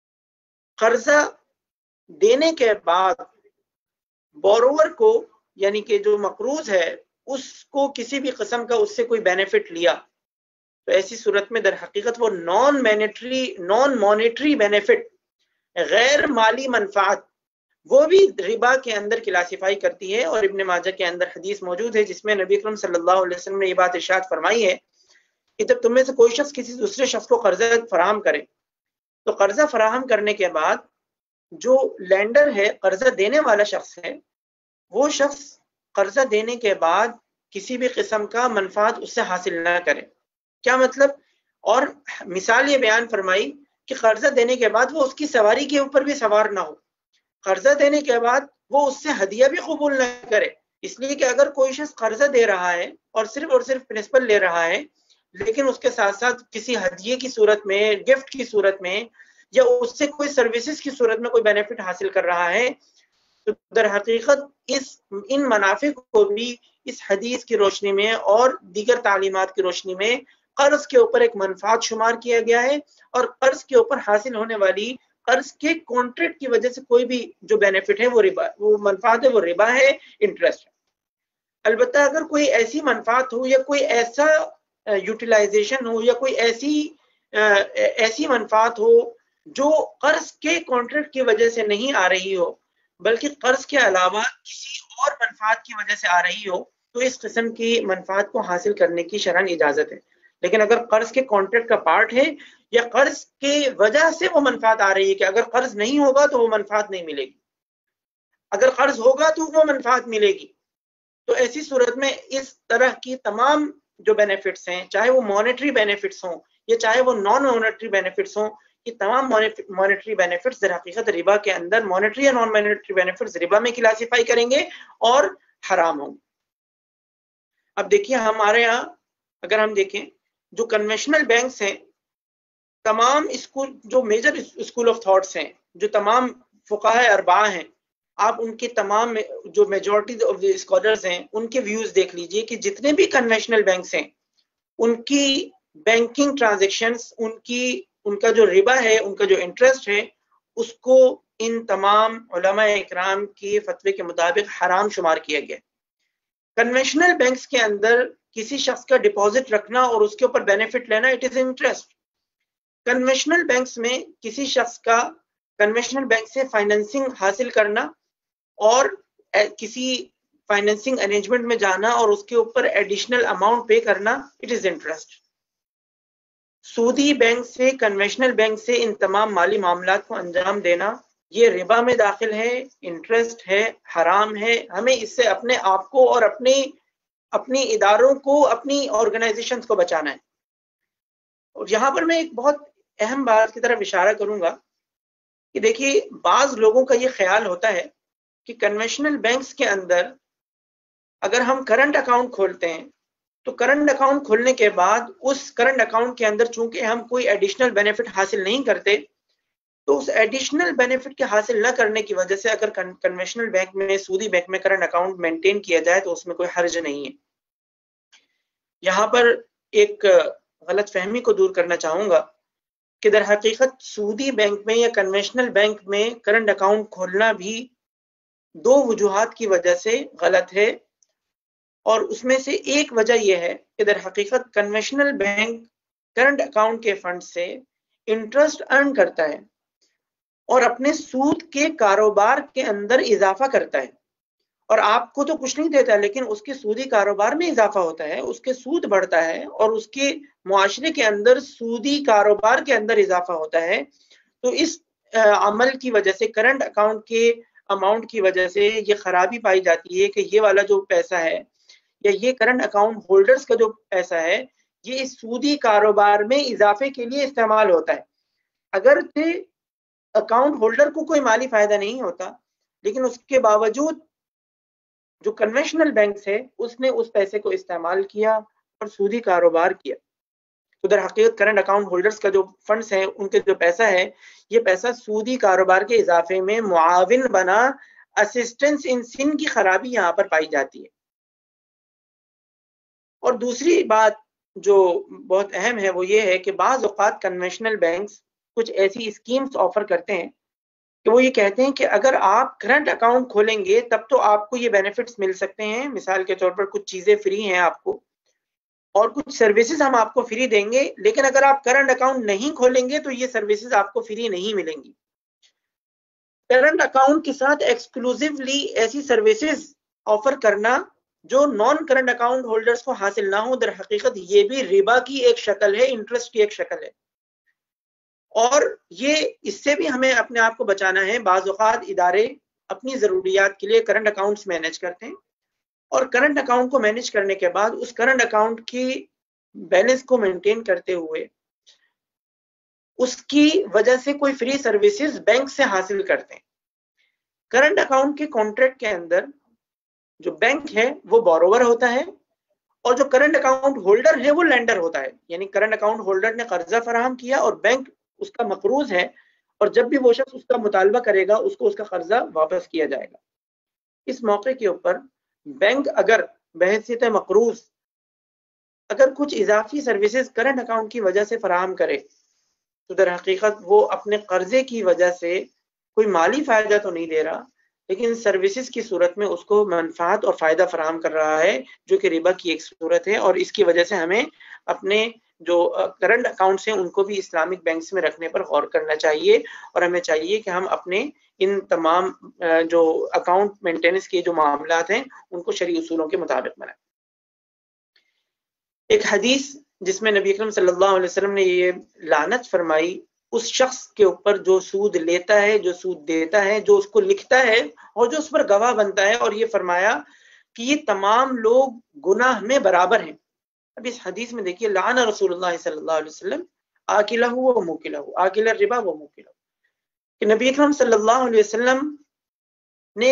قرضہ دینے کے بعد بوروور کو یعنی کہ جو مقروض ہے اس کو کسی بھی قسم کا اس سے کوئی بینیفٹ لیا تو ایسی صورت میں در حقیقت وہ نان مانیٹری بینیفٹ، غیر مالی منفعت، وہ بھی ربا کے اندر کلاسیفائی کرتی ہے. اور ابن ماجہ کے اندر حدیث موجود ہے جس میں نبی اکرم صلی اللہ علیہ وسلم نے یہ بات ارشاد فرمائی ہے کہ جب تم میں سے کوئی شخص کسی دوسرے شخص کو قرضہ فراہم کرے تو قرضہ فراہم کرنے کے بعد جو لینڈر ہے، قرضہ دینے والا شخص ہے، وہ شخص قرضہ دینے کے بعد کسی بھی قسم کا منفعت اس سے حاصل نہ کرے. کیا مطلب؟ اور مثال یہ بیان فرمائی کہ قرضہ دینے کے بعد وہ اس کی سواری کے اوپر بھی سوار نہ ہو. قرضہ دینے کے بعد وہ اس سے ہدیہ بھی قبول نہ کرے، اس لیے کہ اگر کوئی شخص قرضہ دے رہا ہے اور صرف پرنسپل لے رہا ہے، لیکن اس کے ساتھ ساتھ کسی ہدیے کی صورت میں، گفٹ کی صورت میں، یا اس سے کوئی سروسز کی صورت میں کوئی بینیفٹ حاصل کر رہا ہے، تو در حقیقت ان منافع کو بھی اس حدیث کی روشنی میں اور دیگر تعلیمات کی روشنی میں قرض کے اوپر ایک منفعت شمار کیا گیا ہے، اور قرض کے اوپر حاصل ہونے والی قرض کے کانٹریکٹ کی وجہ سے کوئی بھی جو بینیفٹ ہے وہ منفعت ہے، وہ ربا ہے، انٹرسٹ ہے. البتہ اگر کوئی ایسی منفعت ہو یا کوئی ایسا یوٹیلائزیشن ہو یا کوئی ایسی منفعت ہو جو قرض کے کانٹریکٹ کی وجہ سے نہیں آ رہی ہو بلکہ قرض کے علاوہ کسی اور منفعت کی وجہ سے آ رہی ہو، تو اس قسم کی منفعت کو حاصل کرنے کی شرعاً اجازت ہے. لیکن اگر قرض کے کانٹریکٹ کا پارٹ ہے یا قرض کی وجہ سے وہ منفعت آ رہی ہے کہ اگر قرض نہیں ہوگا تو وہ منفعت نہیں ملے گی، اگر قرض ہوگا تو وہ منفعت ملے گی، تو ایسی صورت میں اس طرح کی تمام جو بینیفٹس ہیں، چاہے وہ مانیٹری بینیفٹس ہوں یا چاہے وہ نان مانیٹری بینیفٹس ہوں، یہ تمام مانیٹری بینیفٹس در حقیقت ربا کے اندر مانیٹری یا نان مانیٹری بینیفٹس ربا میں کلاسیفائی کریں گے اور حرام ہوں. اب دیکھیے ہمارے ہاں اگر ہم دیکھیں جو کنونشنل بینکس ہیں، تمام اسکول جو میجر اسکول آف تھاٹس ہیں، جو تمام فقہاء اربعہ ہیں، آپ ان کے تمام جو میجورٹی آف دی اسکالرز ہیں ان کے ویوز دیکھ لیجئے کہ جتنے بھی کنونشنل بینکس ہیں ان کی بینکنگ ٹرانزیکشنز، ان کا جو ربا ہے، ان کا جو انٹرسٹ ہے، اس کو ان تمام علماء اکرام کے فتوے کے مطابق حرام شمار کیا گیا. کنونشنل بینکس کے اندر کسی شخص کا ڈپازٹ رکھنا اور اس کے اوپر بینیفٹ لینا، it is interest. Conventional banks میں کسی شخص کا کنونشنل بینک سے فائنینسنگ حاصل کرنا اور کسی فائنینسنگ ارینجمنٹ میں جانا اور اس کے اوپر ایڈیشنل اماؤنٹ پے کرنا، اٹ از انٹرسٹ. سودی بینک سے، کنونشنل بینک سے ان تمام مالی معاملات کو انجام دینا، یہ ربا میں داخل ہے، انٹرسٹ ہے، حرام ہے. ہمیں اس سے اپنے آپ کو اور اپنی اداروں کو، اپنی آرگنائزیشنز کو بچانا ہے. اور یہاں پر میں ایک بہت اہم بات کی طرف اشارہ کروں گا کہ دیکھیے بعض لوگوں کا یہ خیال ہوتا ہے کہ کنونشنل بینکس کے اندر اگر ہم کرنٹ اکاؤنٹ کھولتے ہیں تو کرنٹ اکاؤنٹ کھولنے کے بعد اس کرنٹ اکاؤنٹ کے اندر چونکہ ہم کوئی ایڈیشنل بینیفٹ حاصل نہیں کرتے، تو اس ایڈیشنل بینیفٹ کے حاصل نہ کرنے کی وجہ سے اگر کنونشنل بینک میں، سودی بینک میں کرنٹ اکاؤنٹ مینٹین کیا جائے تو اس میں کوئی حرج نہیں ہے. یہاں پر ایک غلط فہمی کو دور کرنا چاہوں گا کہ در حقیقت سودی بینک میں یا کنونشنل بینک میں کرنٹ اکاؤنٹ کھولنا بھی دو وجوہات کی وجہ سے غلط ہے، اور اس میں سے ایک وجہ یہ ہے کہ در حقیقت کنونشنل بینک کرنٹ اکاؤنٹ کے فنڈ سے انٹرسٹ ارن کرتا ہے اور اپنے سود کے کاروبار کے اندر اضافہ کرتا ہے، اور آپ کو تو کچھ نہیں دیتا لیکن اس کے سودی کاروبار میں اضافہ ہوتا ہے، اس کے سود بڑھتا ہے اور اس کے معاشرے کے اندر سودی کاروبار کے اندر اضافہ ہوتا ہے. تو اس عمل کی وجہ سے، کرنٹ اکاؤنٹ کے اماؤنٹ کی وجہ سے یہ خرابی پائی جاتی ہے کہ یہ والا جو پیسہ ہے یا یہ کرنٹ اکاؤنٹ ہولڈرز کا جو پیسہ ہے یہ اس سودی کاروبار میں اضافے کے لیے استعمال ہوتا ہے. اگرچہ اکاؤنٹ ہولڈر کو کوئی مالی فائدہ نہیں ہوتا، لیکن اس کے باوجود جو کنونشنل بینکس ہے اس نے اس پیسے کو استعمال کیا اور سودی کاروبار کیا. تو در حقیقت کرنٹ اکاؤنٹ ہولڈرز کا جو فنڈز ہیں، ان کے جو پیسہ ہے، یہ پیسہ سودی کاروبار کے اضافے میں معاون بنا، اسسٹنس ان سن کی خرابی یہاں پر پائی جاتی ہے. اور دوسری بات جو بہت اہم ہے وہ یہ ہے کہ بعض اوقات کنونشنل بینکس کچھ ایسی اسکیمز آفر کرتے ہیں کہ وہ یہ کہتے ہیں کہ اگر آپ کرنٹ اکاؤنٹ کھولیں گے تب تو آپ کو یہ بینیفٹس مل سکتے ہیں. مثال کے طور پر کچھ چیزیں فری ہیں آپ کو اور کچھ سروسز ہم آپ کو فری دیں گے، لیکن اگر آپ کرنٹ اکاؤنٹ نہیں کھولیں گے تو یہ سروسز آپ کو فری نہیں ملیں گی. کرنٹ اکاؤنٹ کے ساتھ ایکسکلوزیولی ایسی سروسز آفر کرنا جو نان کرنٹ اکاؤنٹ ہولڈرز کو حاصل نہ ہو، در حقیقت یہ بھی ربا کی ایک شکل ہے، انٹرسٹ کی ایک شکل ہے. اور یہ اس سے بھی ہمیں اپنے آپ کو بچانا ہے. بعض اوقات ادارے اپنی ضروریات کے لیے کرنٹ اکاؤنٹس مینیج کرتے ہیں اور کرنٹ اکاؤنٹ کو مینیج کرنے کے بعد اس کرنٹ اکاؤنٹ کی بیلنس کو مینٹین کرتے ہوئے اس کی وجہ سے کوئی فری سروسز بینک سے حاصل کرتے ہیں. کرنٹ اکاؤنٹ کے کانٹریکٹ کے اندر جو بینک ہے وہ بوروور ہوتا ہے اور جو کرنٹ اکاؤنٹ ہولڈر ہے وہ لینڈر ہوتا ہے. یعنی کرنٹ اکاؤنٹ ہولڈر نے قرضہ فراہم کیا اور بینک اس کا مقروض ہے اور جب بھی وہ شخص اس کا مطالبہ کرے گا اس کو اس کا قرضہ واپس کیا جائے گا. اس موقع کے اوپر بینک اگر بحیثیت مقروض اگر کچھ اضافی سروسز کرنٹ اکاؤنٹ کی وجہ سے فراہم کرے تو در حقیقت وہ اپنے قرضے کی وجہ سے کوئی مالی فائدہ تو نہیں دے رہا لیکن سروسز کی صورت میں اس کو منفعت اور فائدہ فراہم کر رہا ہے جو کہ ربا کی ایک صورت ہے. اور اس کی وجہ سے ہمیں اپنے جو کرنٹ اکاؤنٹس ہیں ان کو بھی اسلامک بینکس میں رکھنے پر غور کرنا چاہیے اور ہمیں چاہیے کہ ہم اپنے ان تمام جو اکاؤنٹ مینٹیننس کے جو معاملات ہیں ان کو شرعی اصولوں کے مطابق بنائیں. ایک حدیث جس میں نبی اکرم صلی اللہ علیہ وسلم نے یہ لعنت فرمائی اس شخص کے اوپر جو سود لیتا ہے، جو سود دیتا ہے، جو اس کو لکھتا ہے اور جو اس پر گواہ بنتا ہے، اور یہ فرمایا کہ یہ تمام لوگ گناہ میں برابر ہیں. اب اس حدیث میں دیکھیے لعن رسول اللہ صلی اللہ علیہ وسلم آکلہ و موکلہ، آکل الربا و موکلہ، کہ نبی اکرم صلی اللہ علیہ وسلم نے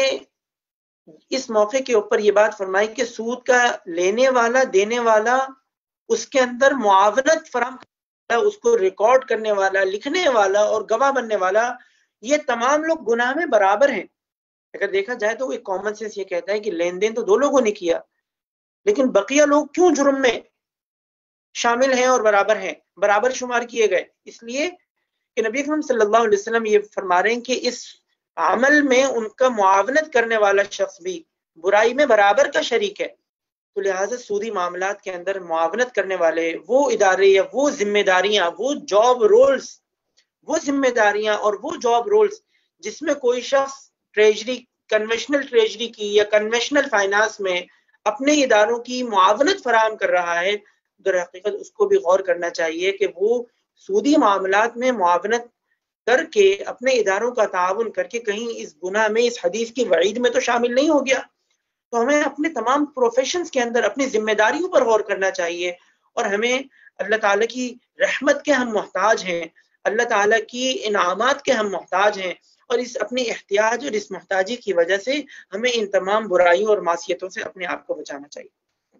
اس موقع کے اوپر یہ بات فرمائی کہ سود کا لینے والا، دینے والا، اس کے اندر معاونت فراہم کرنے والا، اس کو ریکارڈ کرنے والا، لکھنے والا اور گواہ بننے والا، یہ تمام لوگ گناہ میں برابر ہیں. اگر دیکھا جائے تو ایک کامن سینس یہ کہتا ہے کہ لین دین تو دو لوگوں نے کیا لیکن بقیہ لوگ کیوں جرم میں شامل ہیں اور برابر ہیں، برابر شمار کیے گئے؟ اس لیے کہ نبی اکرم صلی اللہ علیہ وسلم یہ فرما رہے ہیں کہ اس عمل میں ان کا معاونت کرنے والا شخص بھی برائی میں برابر کا شریک ہے. تو لہٰذا سودی معاملات کے اندر معاونت کرنے والے وہ ادارے یا وہ ذمہ داریاں، وہ جاب رولز، وہ ذمہ داریاں اور وہ جاب رولز جس میں کوئی شخص ٹریجری، کنونشنل ٹریجری کی یا کنونشنل فائنانس میں اپنے اداروں کی معاونت فراہم کر رہا ہے، در حقیقت اس کو بھی غور کرنا چاہیے کہ وہ سودی معاملات میں معاونت کر کے اپنے اداروں کا تعاون کر کے کہیں اس گناہ میں، اس حدیث کی وعید میں تو شامل نہیں ہو گیا. تو ہمیں اپنے تمام پروفیشنز کے اندر اپنی ذمہ داریوں پر غور کرنا چاہیے اور ہمیں اللہ تعالیٰ کی رحمت کے ہم محتاج ہیں، اللہ تعالیٰ کی انعامات کے ہم محتاج ہیں اور اس اپنی احتیاج اور اس محتاجی کی وجہ سے ہمیں ان تمام برائیوں اور معصیتوں سے اپنے آپ کو بچانا چاہیے.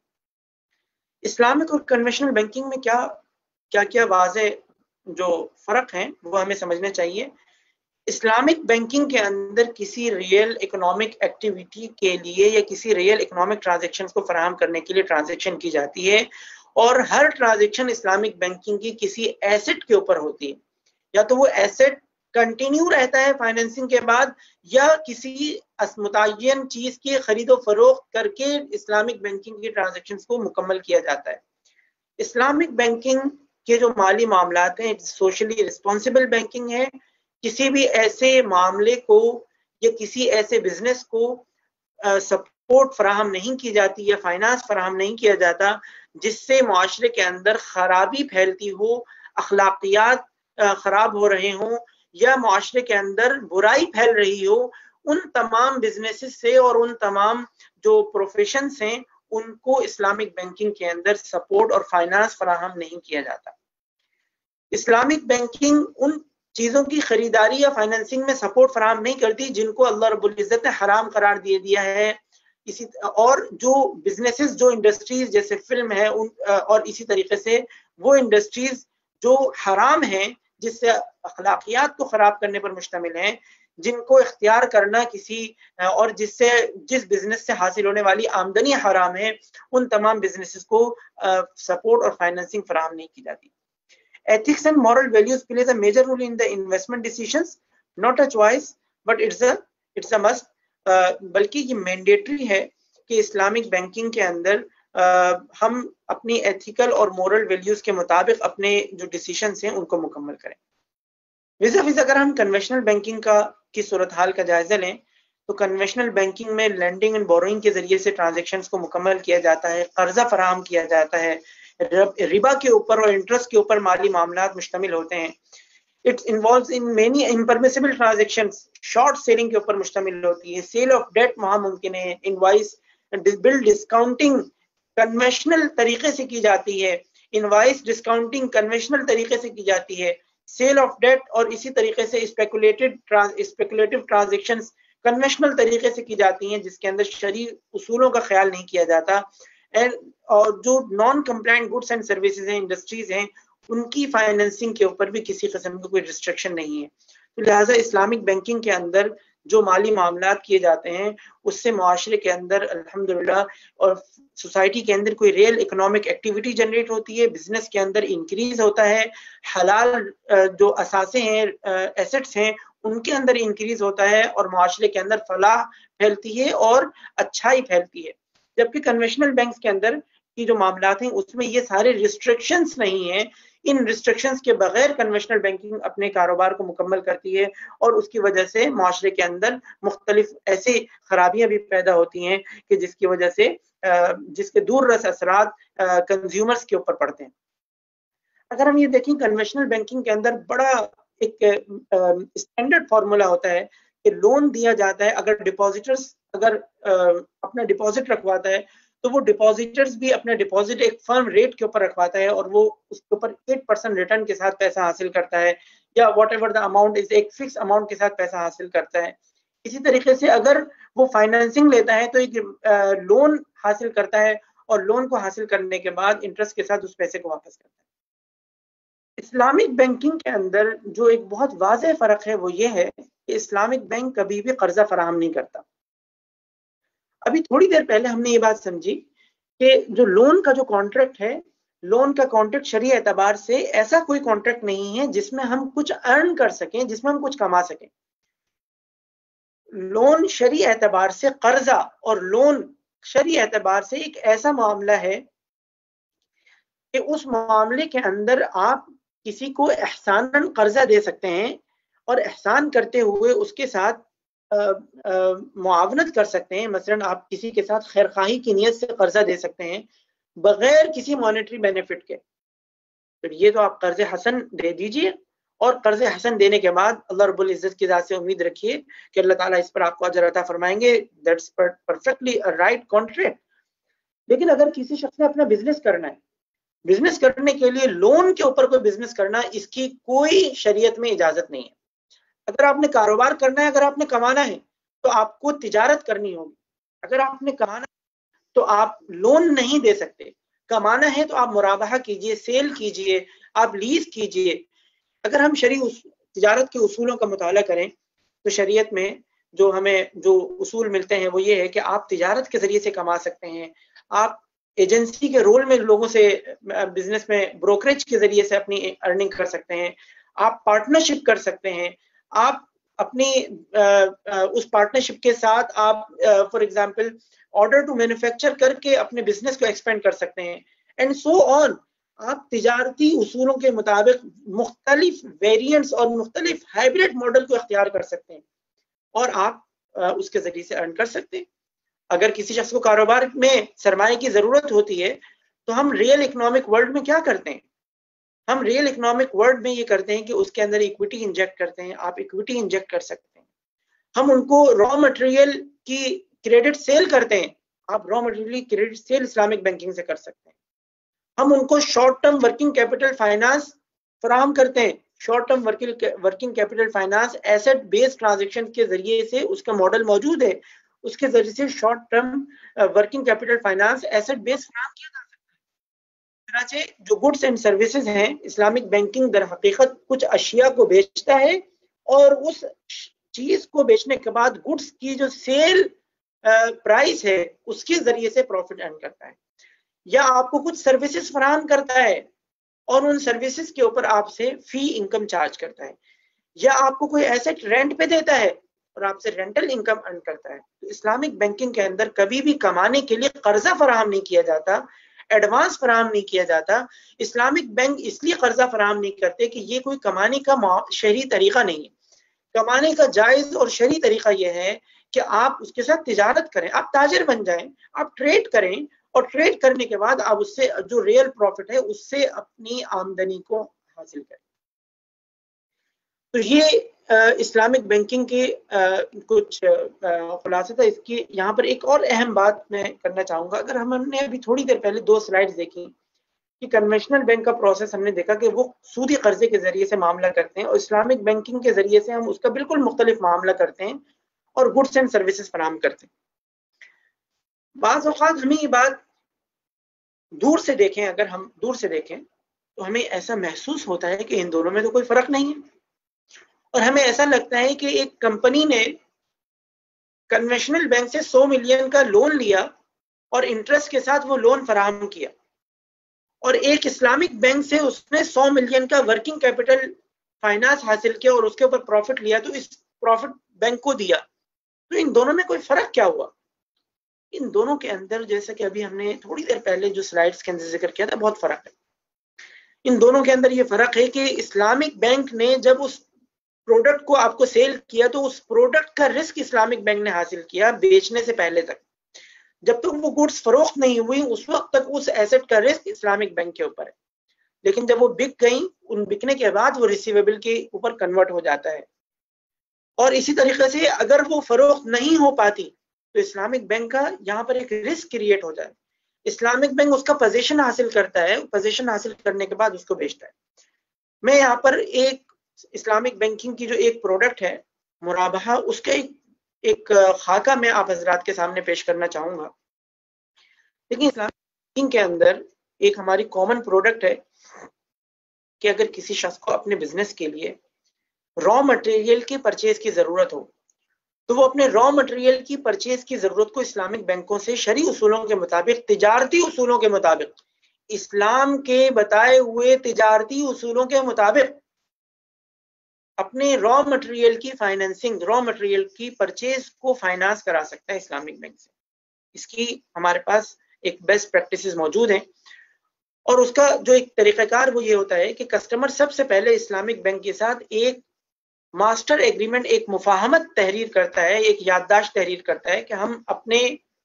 اسلامک اور کنونشنل بینکنگ میں کیا واضح جو فرق ہیں وہ ہمیں سمجھنے چاہیے. اسلامک بینکنگ کے اندر کسی ریئل اکنامک ایکٹیویٹی کے لیے یا کسی ریئل اکنامک ٹرانزیکشن کو فراہم کرنے کے لیے ٹرانزیکشن کی جاتی ہے اور ہر ٹرانزیکشن اسلامک بینکنگ کی کسی ایسٹ کے اوپر ہوتی ہے. یا تو وہ ایسٹ کنٹینیو رہتا ہے فائنینسنگ کے بعد یا کسی متعین چیز کی خرید و فروخت کر کے اسلامک بینکنگ کی ٹرانزیکشنز کو مکمل کیا جاتا ہے. اسلامک بینکنگ کے جو مالی معاملات ہیں سوشلی رسپانسبل بینکنگ ہے. کسی بھی ایسے معاملے کو یا کسی ایسے بزنس کو سپورٹ فراہم نہیں کی جاتی یا فائنانس فراہم نہیں کیا جاتا جس سے معاشرے کے اندر خرابی پھیلتی ہو، اخلاقیات خراب ہو رہے ہوں یا معاشرے کے اندر برائی پھیل رہی ہو. ان تمام بزنسز سے اور ان تمام جو پروفیشنز ہیں ان کو اسلامک بینکنگ کے اندر سپورٹ اور فائنانس فراہم نہیں کیا جاتا. اسلامک بینکنگ ان چیزوں کی خریداری یا فائنینسنگ میں سپورٹ فراہم نہیں کرتی جن کو اللہ رب العزت نے حرام قرار دے دیا ہے. اور جو بزنسز، جو انڈسٹریز جیسے فلم ہے اور اسی طریقے سے وہ انڈسٹریز جو حرام ہیں جس سے اخلاقیات کو خراب کرنے پر مشتمل ہیں، جن کو اختیار کرنا کسی اور جس بزنس سے حاصل ہونے والی آمدنی حرام ہے، ان تمام بزنسز کو سپورٹ اور فائنینسنگ فراہم نہیں کی جاتی. Ethics and moral values plays a major role in the investment decisions, not a choice, but it's a must. بلکہ یہ مینڈیٹری ہے کہ اسلامک بینکنگ کے اندر ہم اپنی ایتھیکل اور مورل ویلیوز کے مطابق اپنے جو ڈیسیشنز ہیں ان کو مکمل کریں. ویزا اگر ہم کنونشنل بینکنگ کی صورتحال کا جائزہ لیں تو کنونشنل بینکنگ میں لینڈنگ اینڈ بوروئنگ کے ذریعے سے ٹرانزیکشنز کو مکمل کیا جاتا ہے، قرضہ فراہم کیا جاتا ہے، ربا کے اوپر اور انٹرسٹ کے اوپر مالی معاملات مشتمل ہوتے ہیں. It involves in many impermissible transactions, short selling کے اوپر مشتمل ہوتی ہے. سیل آف ڈیٹ وہاں ممکن ہے. انوائس بل ڈسکاؤنٹنگ کنوینشنل طریقے سے کی جاتی ہے. انوائس ڈسکاؤنٹنگ کنوینشنل طریقے سے کی جاتی ہے. سیل آف ڈیٹ اور اسی طریقے سے اسپیکولیٹو ٹرانزیکشنز کنوینشنل طریقے سے کی جاتی ہیں جس کے اندر شرعی اصولوں کا خیال نہیں کیا جاتا. اور جو non compliant goods and services ہیں، انڈسٹریز ہیں، ان کی فائنینسنگ کے اوپر بھی کسی قسم کی کوئی ریسٹرکشن نہیں ہے. تو لہٰذا اسلامک بینکنگ کے اندر جو مالی معاملات کیے جاتے ہیں اس سے معاشرے کے اندر الحمدللہ اور سوسائٹی کے اندر کوئی ریئل اکنامک ایکٹیویٹی جنریٹ ہوتی ہے، بزنس کے اندر انکریز ہوتا ہے، حلال جو اثاثے ہیں، ایسٹس ہیں، ان کے اندر انکریز ہوتا ہے، اور معاشرے کے اندر فلاح پھیلتی ہے اور اچھائی پھیلتی ہے. جبکہ کنوینشنل بینکس کے اندر کی جو معاملات ہیں اس میں یہ سارے ریسٹرکشنز نہیں ہیں. ان ریسٹرکشنز کے بغیر کنوینشنل بینکنگ اپنے کاروبار کو مکمل کرتی ہے، اور اس کی وجہ سے معاشرے کے اندر مختلف ایسی خرابیاں بھی پیدا ہوتی ہیں کہ جس کی وجہ سے جس کے دور رس اثرات کنزیومرز کے اوپر پڑتے ہیں. اگر ہم یہ دیکھیں کنوینشنل بینکنگ کے اندر بڑا ایک اسٹینڈرڈ فارمولا ہوتا ہے کہ لون دیا جاتا ہے اگر ڈپازیٹرز اگر اپنا ڈپازٹ رکھواتا ہے تو وہ ڈپازیٹرز بھی اپنا ڈپازٹ ایک فرم ریٹ کے اوپر رکھواتا ہے اور وہ اس کے اوپر 8% ریٹرن کے ساتھ پیسہ حاصل کرتا ہے، یا whatever the amount is ایک فکس اماؤنٹ کے ساتھ پیسہ حاصل کرتا ہے. اسی طریقے سے اگر وہ فائنینسنگ لیتا ہے تو ایک لون حاصل کرتا ہے، اور لون کو حاصل کرنے کے بعد انٹرسٹ کے ساتھ اس پیسے کو واپس کرتا ہے. اسلامک بینکنگ کے اندر جو ایک بہت واضح فرق ہے وہ یہ ہے کہ اسلامک بینک کبھی بھی قرضہ فراہم نہیں کرتا. ابھی تھوڑی دیر پہلے ہم نے یہ بات سمجھی کہ جو لون کا جو کانٹریکٹ ہے، لون کا کانٹریکٹ شرعی اعتبار سے ایسا کوئی کانٹریکٹ نہیں ہے جس میں ہم کچھ ارن کر سکیں، جس میں ہم کچھ کما سکیں. لون شرعی اعتبار سے قرضہ اور لون شرعی اعتبار سے ایک ایسا معاملہ ہے کہ اس معاملے کے اندر آپ کسی کو احساناً قرضہ دے سکتے ہیں اور احسان کرتے ہوئے اس کے ساتھ معاونت کر سکتے ہیں. مثلا آپ کسی کے ساتھ خیرخواہی کی نیت سے قرضہ دے سکتے ہیں بغیر کسی مانیٹری بینیفٹ کے. پھر یہ تو آپ قرض حسن دے دیجئے، اور قرض حسن دینے کے بعد اللہ رب العزت کی ذات سے امید رکھیے کہ اللہ تعالیٰ اس پر آپ کو اجر عطا فرمائیں گے. That's perfectly right contract. لیکن اگر کسی شخص نے اپنا بزنس کرنا ہے، بزنس کرنے کے لیے لون کے اوپر کوئی بزنس کرنا، اس کی کوئی شریعت میں اجازت نہیں ہے. اگر آپ نے کاروبار کرنا ہے، اگر آپ نے کمانا ہے تو آپ کو تجارت کرنی ہوگی. اگر آپ نے کمانا ہے تو آپ لون نہیں دے سکتے. کمانا ہے تو آپ مرابحہ کیجئے، سیل کیجئے، آپ لیز کیجئے. اگر ہم شرعی تجارت کے اصولوں کا مطالعہ کریں تو شریعت میں جو ہمیں جو اصول ملتے ہیں وہ یہ ہے کہ آپ تجارت کے ذریعے سے کما سکتے ہیں، آپ ایجنسی کے رول میں لوگوں سے بزنس میں بروکریج کے ذریعے سے اپنی ارننگ کر سکتے ہیں، آپ پارٹنرشپ کر سکتے ہیں، آپ اپنی اس پارٹنرشپ کے ساتھ آپ for example order to manufacture کر کے اپنے بزنس کو ایکسپینڈ کر سکتے ہیں، اینڈ سو آن. آپ تجارتی اصولوں کے مطابق مختلف ویریئنٹس اور مختلف ہائبرڈ ماڈل کو اختیار کر سکتے ہیں اور آپ اس کے ذریعے سے ارن کر سکتے ہیں. اگر کسی شخص کو کاروبار میں سرمایہ کی ضرورت ہوتی ہے تو ہم ریئل اکنامک ورلڈ میں کیا کرتے ہیں؟ ہم ریئل اکنامک ورلڈ میں یہ کرتے ہیں کہ اس کے اندر ایکویٹی انجیکٹ کرتے ہیں. آپ ایکویٹی انجیکٹ کر سکتے ہیں. ہم ان کو را مٹیریل کی کریڈٹ سیل کرتے ہیں. آپ را مٹیریل کی کریڈٹ سیل اسلامک بینکنگ سے کر سکتے ہیں. ہم ان کو short term working capital finance فراہم کرتے ہیں. Short term working capital finance asset base transaction کے ذریعے سے اس کا ماڈل موجود ہے. اس کے ذریعے سے short term working capital finance asset base فراہم کیا جا سکتا ہے. چنانچہ جو گڈس اینڈ سروسز ہیں، اسلامک بینکنگ در حقیقت کچھ اشیاء کو بیچتا ہے اور اس چیز کو بیچنے کے بعد گڈس کی جو سیل پرائس ہے اس کے ذریعے سے پروفٹ ارن کرتا ہے، یا آپ کو کچھ سروسز فراہم کرتا ہے اور ان سروسز کے اوپر آپ سے فی انکم چارج کرتا ہے، یا آپ کو کوئی ایسٹ رینٹ پہ دیتا ہے اور آپ سے رینٹل انکم ارن کرتا ہے. تو اسلامک بینکنگ کے اندر کبھی بھی کمانے کے لیے قرضہ فراہم نہیں کیا جاتا، ایڈوانس فراہم نہیں کیا جاتا. اسلامک بینک اس لیے قرضہ فراہم نہیں کرتے کہ یہ کوئی کمانے کا شرعی طریقہ نہیں ہے. کمانے کا جائز اور شرعی طریقہ یہ ہے کہ آپ اس کے ساتھ تجارت کریں، آپ تاجر بن جائیں، آپ ٹریڈ کریں، اور ٹریڈ کرنے کے بعد آپ اس سے جو ریئل پروفٹ ہے اس سے اپنی آمدنی کو حاصل کریں. تو یہ اسلامک بینکنگ کے کچھ خلاصہ تھا اس کی. یہاں پر ایک اور اہم بات میں کرنا چاہوں گا. اگر ہم نے ابھی تھوڑی دیر پہلے 2 سلائیڈز دیکھی کہ کنونشنل بینک کا پروسیس ہم نے دیکھا کہ وہ سودی قرضے کے ذریعے سے معاملہ کرتے ہیں، اور اسلامک بینکنگ کے ذریعے سے ہم اس کا بالکل مختلف معاملہ کرتے ہیں اور گڈس اینڈ سروسز فراہم کرتے ہیں. بعض اوقات ہمیں یہ بات دور سے دیکھیں، اگر ہم دور سے دیکھیں تو ہمیں ایسا محسوس ہوتا ہے کہ ان دونوں میں تو کوئی فرق نہیں ہے، اور ہمیں ایسا لگتا ہے کہ ایک کمپنی نے کنونشنل بینک سے 100 ملین کا لون لیا اور انٹرسٹ کے ساتھ وہ لون فراہم کیا، اور ایک اسلامک بینک سے اس نے 100 ملین کا ورکنگ کیپٹل فائنانس حاصل کیا اور اس کے اوپر پروفٹ لیا، تو اس پروفٹ بینک کو دیا. تو ان دونوں میں کوئی فرق کیا ہوا؟ ان دونوں کے اندر جیسا کہ ابھی ہم نے تھوڑی دیر پہلے جو سلائیڈز کے اندر ذکر کیا تھا، بہت فرق ہے. ان دونوں کے اندر یہ فرق ہے کہ اسلامک بینک نے جب اس پروڈکٹ کو آپ کو سیل کیا تو اس پروڈکٹ کا رسک اسلامک بینک نے حاصل کیا بیچنے سے پہلے تک. جب تک وہ گڈس فروخت نہیں ہوئی اس وقت تک اس ایسٹ کا رسک اسلامک بینک کے اوپر ہے، لیکن جب وہ بک گئیں، ان بکنے کے بعد وہ ریسیویبل کے اوپر کنورٹ ہو جاتا ہے. اور اسی طریقے سے اگر وہ فروخت نہیں ہو پاتی تو اسلامک بینک کا یہاں پر ایک رسک کریٹ ہو جائے. اسلامک بینک اس کا پوزیشن حاصل کرتا ہے، پوزیشن حاصل کرنے کے بعد اس کو بیچتا ہے. میں یہاں پر ایک اسلامک بینکنگ کی جو ایک پروڈکٹ ہے مرابحہ، اس کا ایک خاکہ میں آپ حضرات کے سامنے پیش کرنا چاہوں گا. لیکن اسلامک بینکنگ کے اندر ایک ہماری کامن پروڈکٹ ہے کہ اگر کسی شخص کو اپنے بزنس کے لیے را مٹیریل کی پرچیز کی ضرورت ہو تو وہ اپنے را مٹیریل کی پرچیز کی ضرورت کو اسلامک بینکوں سے شرعی اصولوں کے مطابق، تجارتی اصولوں کے مطابق، اسلام کے بتائے ہوئے تجارتی اصولوں کے مطابق اپنے را مٹیریل کی فائنینسنگ، را مٹیریل کی پرچیز کو فائنانس کرا سکتا ہے اسلامک بینک سے. اس کی ہمارے پاس ایک بیسٹ پریکٹسز موجود ہیں، اور اس کا جو ایک طریقہ کار وہ یہ ہوتا ہے کہ کسٹمر سب سے پہلے اسلامک بینک کے ساتھ ایک ماسٹر ایگریمنٹ، ایک مفاہمت تحریر کرتا ہے، ایک یادداشت تحریر کرتا ہے کہ ہم اپنے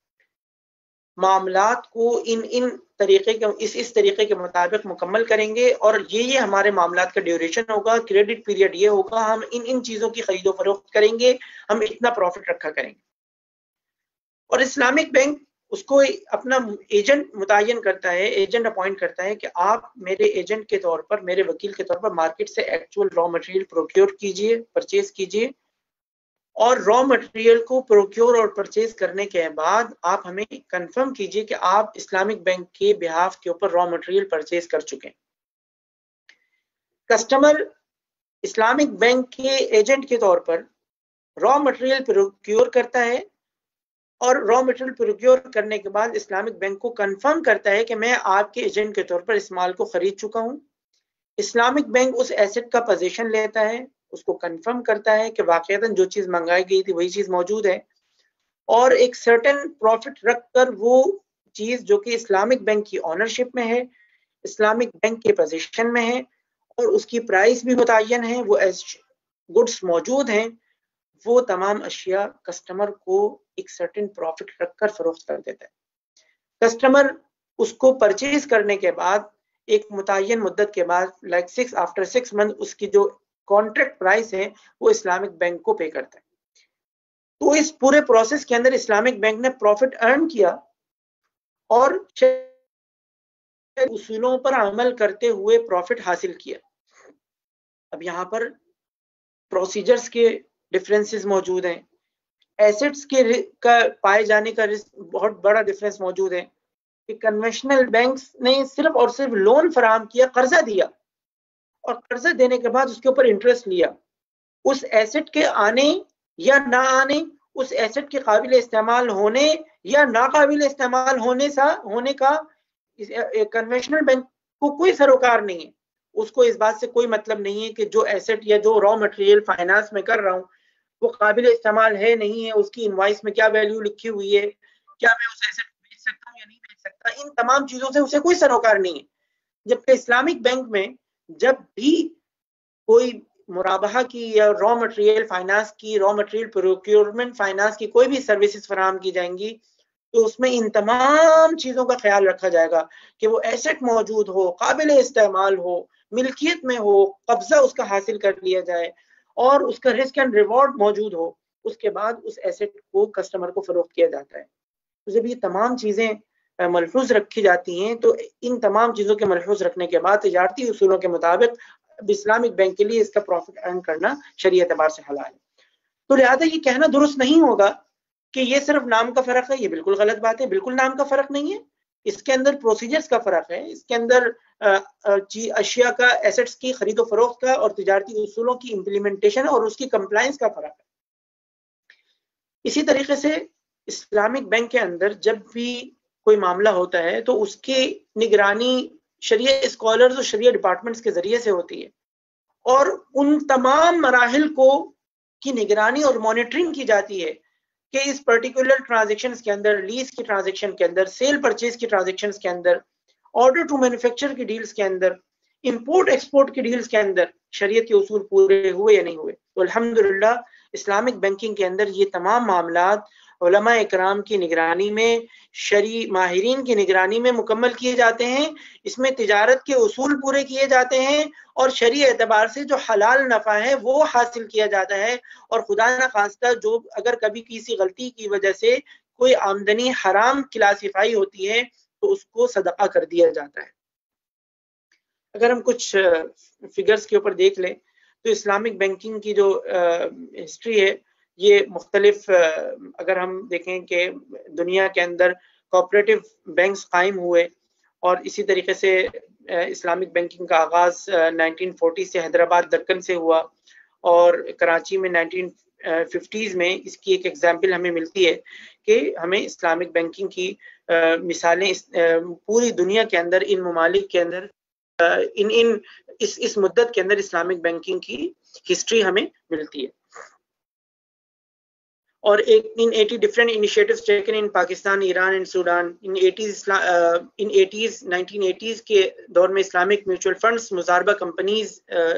معاملات کو ان طریقے کے اس طریقے کے مطابق مکمل کریں گے، اور یہ ہمارے معاملات کا ڈیوریشن ہوگا، کریڈٹ پیریڈ یہ ہوگا، ہم ان چیزوں کی خرید و فروخت کریں گے، ہم اتنا پروفٹ رکھا کریں گے. اور اسلامک بینک اس کو اپنا ایجنٹ متعین کرتا ہے، ایجنٹ اپوائنٹ کرتا ہے کہ آپ میرے ایجنٹ کے طور پر، میرے وکیل کے طور پر مارکیٹ سے ایکچوئل را مٹیریل پروکیور کیجئے، پرچیز کیجئے، اور را مٹیریل کو پروکیور اور پرچیز کرنے کے بعد آپ ہمیں کنفرم کیجئے کہ آپ اسلامک بینک کے بہاف کے اوپر را مٹیریل پرچیز کر چکے ہیں. کسٹمر اسلامک بینک کے ایجنٹ کے طور پر را مٹیریل پروکیور کرتا ہے، اور را مٹیریل پروکیور کرنے کے بعد اسلامک بینک کو کنفرم کرتا ہے کہ میں آپ کے ایجنٹ کے طور پر اس مال کو خرید چکا ہوں. اسلامک بینک اس ایسٹ کا پوزیشن لیتا ہے، اس کو کنفرم کرتا ہے کہ واقعتاً جو چیز منگائی گئی تھی وہی چیز موجود ہے، اور ایک سرٹن پروفٹ رکھ کر وہ چیز جو کہ اسلامک بینک کی آنرشپ میں ہے، اسلامک بینک کے پوزیشن میں ہے، اور اس کی پرائس بھی متعین ہے، وہ گڈس موجود ہیں، وہ تمام اشیاء کسٹمر کو ایک سرٹن پروفٹ رکھ کر فروخت کر دیتا ہے. کسٹمر اس کو پرچیز کرنے کے بعد ایک متعین مدت کے بعد آفٹر 6 منتھ اس کی جو کانٹریکٹ پرائس ہے وہ اسلامک بینک کو پے کرتا ہے. تو اس پورے پروسیس کے اندر اسلامک بینک نے پروفٹ ارن کیا اور اصولوں پر عمل کرتے ہوئے پروفٹ حاصل کیا. اب یہاں پر پروسیجرز کے ڈفرینسز موجود ہیں، ایسٹس کے پائے جانے کا بہت بڑا ڈفرینس موجود ہے کہ کنونشنل بینکس نے صرف اور صرف لون فراہم کیا، قرضہ دیا، اور قرضہ دینے کے بعد اس کے اوپر انٹرسٹ لیا. اس ایسٹ کے آنے یا نہ آنے، اس ایسٹ کے قابل استعمال ہونے یا ناقابل استعمال ہونے کا کنونشنل بینک کو کوئی سروکار نہیں ہے. اس کو اس بات سے کوئی مطلب نہیں ہے کہ جو ایسٹ یا جو را مٹیریل فائنانس میں کر رہا ہوں وہ قابل استعمال ہے نہیں ہے، اس کی انوائس میں کیا ویلیو لکھی ہوئی ہے، کیا میں اس ایسٹ کو بیچ سکتا ہوں یا نہیں بیچ سکتا، ان تمام چیزوں سے اسے کوئی سروکار نہیں ہے. جبکہ اسلامک بینک میں جب بھی کوئی مرابحہ کی یا را مٹیریل فائنانس کی، را مٹیریل پروکیورمنٹ فائنانس کی کوئی بھی سروسز فراہم کی جائیں گی تو اس میں ان تمام چیزوں کا خیال رکھا جائے گا کہ وہ ایسٹ موجود ہو، قابل استعمال ہو، ملکیت میں ہو، قبضہ اس کا حاصل کر لیا جائے، اور اس کا رسک اینڈ ریوارڈ موجود ہو، اس کے بعد اس ایسٹ کو کسٹمر کو فروخت کیا جاتا ہے۔ تو جب یہ تمام چیزیں ملحوظ رکھی جاتی ہیں تو ان تمام چیزوں کے ملحوظ رکھنے کے بعد تجارتی اصولوں کے مطابق اسلامک بینک کے لیے اس کا پروفٹ ارن کرنا شرعی اعتبار سے حلال ہے۔ تو لہٰذا یہ کہنا درست نہیں ہوگا کہ یہ صرف نام کا فرق ہے، یہ بالکل غلط بات ہے، بالکل نام کا فرق نہیں ہے، اس کے اندر پروسیجرز کا فرق ہے، اس کے اندر اشیاء کا، ایسٹس کی خرید و فروخت کا اور تجارتی اصولوں کی امپلیمنٹیشن اور اس کی کمپلائنس کا فرق ہے۔ اسی طریقے سے اسلامک بینک کے اندر جب بھی کوئی معاملہ ہوتا ہے تو اس کی نگرانی شریعہ اسکالرز اور شریعہ ڈپارٹمنٹس کے ذریعے سے ہوتی ہے، اور ان تمام مراحل کی نگرانی اور مانیٹرنگ کی جاتی ہے کہ اس پرٹیکولر ٹرانزیکشنز کے اندر، لیز کی ٹرانزیکشن کے اندر، سیل پرچیز کی ٹرانزیکشنز کے اندر، آرڈر ٹو مینوفیکچر کی ڈیلز کے اندر، امپورٹ ایکسپورٹ کی ڈیلز کے اندر شریعت کے اصول پورے ہوئے یا نہیں ہوئے۔ تو الحمدللہ اسلامک بینکنگ کے اندر یہ تمام معاملات علماء اکرام کی نگرانی میں، شرعی ماہرین کی نگرانی میں مکمل کیے جاتے ہیں، اس میں تجارت کے اصول پورے کیے جاتے ہیں، اور شرعی اعتبار سے جو حلال نفع ہے وہ حاصل کیا جاتا ہے، اور خدا نخواستہ جو اگر کبھی کسی غلطی کی وجہ سے کوئی آمدنی حرام کلاسیفائی ہوتی ہے تو اس کو صدقہ کر دیا جاتا ہے۔ اگر ہم کچھ فگرز کے اوپر دیکھ لیں تو اسلامک بینکنگ کی جو ہسٹری ہے یہ مختلف، اگر ہم دیکھیں کہ دنیا کے اندر کوآپریٹو بینکس قائم ہوئے، اور اسی طریقے سے اسلامک بینکنگ کا آغاز 1940 سے حیدرآباد دکن سے ہوا، اور کراچی میں 1950s میں اس کی ایک ایگزامپل ہمیں ملتی ہے کہ ہمیں اسلامک بینکنگ کی مثالیں پوری دنیا کے اندر، ان ممالک کے اندر، اس مدت کے اندر اسلامک بینکنگ کی ہسٹری ہمیں ملتی ہے۔ اور in 80 different initiatives taken in Pakistan, Iran and Sudan in 1980s کے دور میں اسلامک میوچل فنڈز، مضاربہ کمپنیز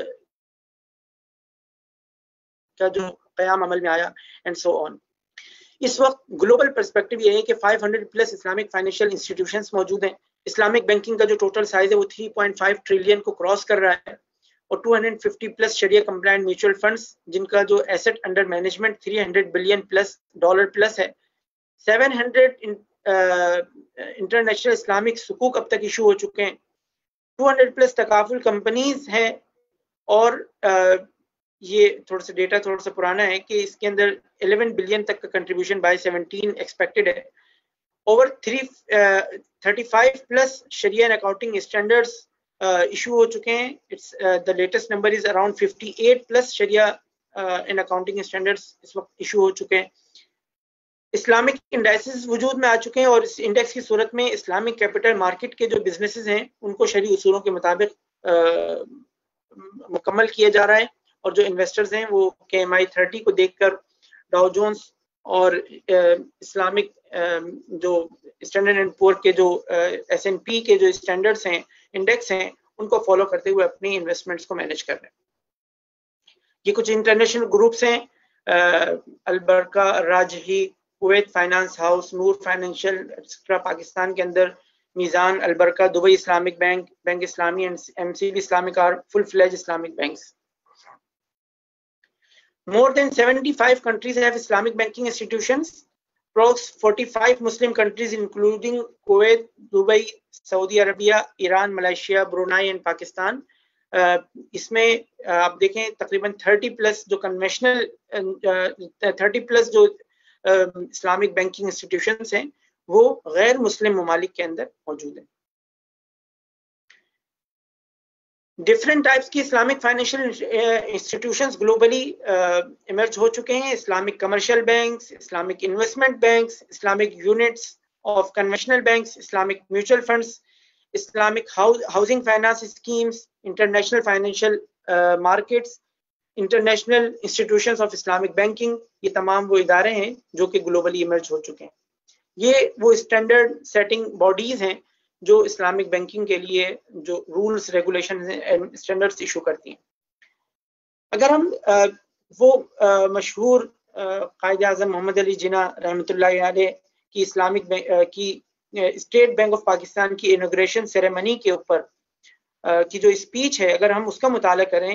کا جو قیام عمل میں آیا and so on۔ اس وقت گلوبل پرسپیکٹو یہ ہے کہ 500 پلس اسلامک فائنینشیل انسٹیٹیوشنز موجود ہیں۔ اسلامک بینکنگ کا جو ٹوٹل سائز ہے وہ 3.5 ٹریلین کو کراس کر رہا ہے، اور 250 پلس شریعہ کمپلائنٹ میوچل فنڈز جن کا جو asset under management 300 billion plus dollar plus ہے۔ 700 انٹرنیشنل اسلامک سکوک اب تک ایشو ہو چکے ہیں، 200 پلس تکافل کمپنیز ہیں، اور یہ تھوڑا سا ڈیٹا تھوڑا سا پرانا ہے کہ اس کے اندر 11 بلین تک کا کنٹریبیوشن بائی 17 ایکسپیکٹڈ ہے۔ اوور 35 پلس شریعہ اکاؤنٹنگ اسٹینڈرڈز ایشو ہو چکے ہیں۔ the latest number is around 58 plus Shariah in accounting standards اس وقت ایشو ہو چکے ہیں۔ اسلامک انڈیسز وجود میں آ چکے ہیں، اور اس انڈیکس کی صورت میں اسلامک کیپٹل مارکیٹ کے جو بزنسز ہیں ان کو شرعی اصولوں کے مطابق مکمل کیا جا رہا ہے، اور جو انویسٹرز ہیں وہ KMI 30 کو دیکھ کر ڈاؤ جونز اور اسلامک جو اسٹینڈرڈ اینڈ پور کے جو S&P کے جو اسٹینڈرڈز ہیں، انڈیکس ہیں، ان کو فالو کرتے ہوئے اپنی انویسٹمنٹس کو مینیج کر رہے ہیں۔ یہ کچھ انٹرنیشنل گروپس ہیں، Al Baraka, Rajhi, Kuwait Finance House, Noor Financial etcetera, Pakistan کے اندر Meezan, Al Baraka, Dubai Islamic Bank, bank Islami and MCB Islamic are full fledge Islamic banks. More than 75 countries have Islamic banking institutions. Across 45 Muslim countries including Kuwait, Dubai, Saudi Arabia, Iran, Malaysia, Brunei and Pakistan. اس میں آپ دیکھیں تقریباً 30 plus جو conventional 30 plus جو Islamic banking institutions ہیں وہ غیر مسلم ممالک کے اندر موجود ہیں۔ ڈفرینٹ ٹائپس کی Islamic financial institutions globally emerge ہو چکے ہیں۔ Islamic commercial banks, Islamic investment banks, Islamic units of conventional banks, Islamic mutual funds, Islamic housing finance schemes, international financial markets, international institutions of Islamic banking, یہ تمام وہ ادارے ہیں جو کہ گلوبلی ایمرج ہو چکے ہیں۔ یہ وہ اسٹینڈرڈ سیٹنگ باڈیز ہیں جو اسلامک بینکنگ کے لیے جو رولز، ریگولیشن، اسٹینڈرڈز ایشو کرتی ہیں۔ اگر ہم وہ مشہور قائد اعظم محمد علی جناح رحمۃ اللہ علیہ کی اسلامک کی اسٹیٹ بینک آف پاکستان کی انوگریشن سیریمنی کے اوپر کی جو اسپیچ ہے، اگر ہم اس کا مطالعہ کریں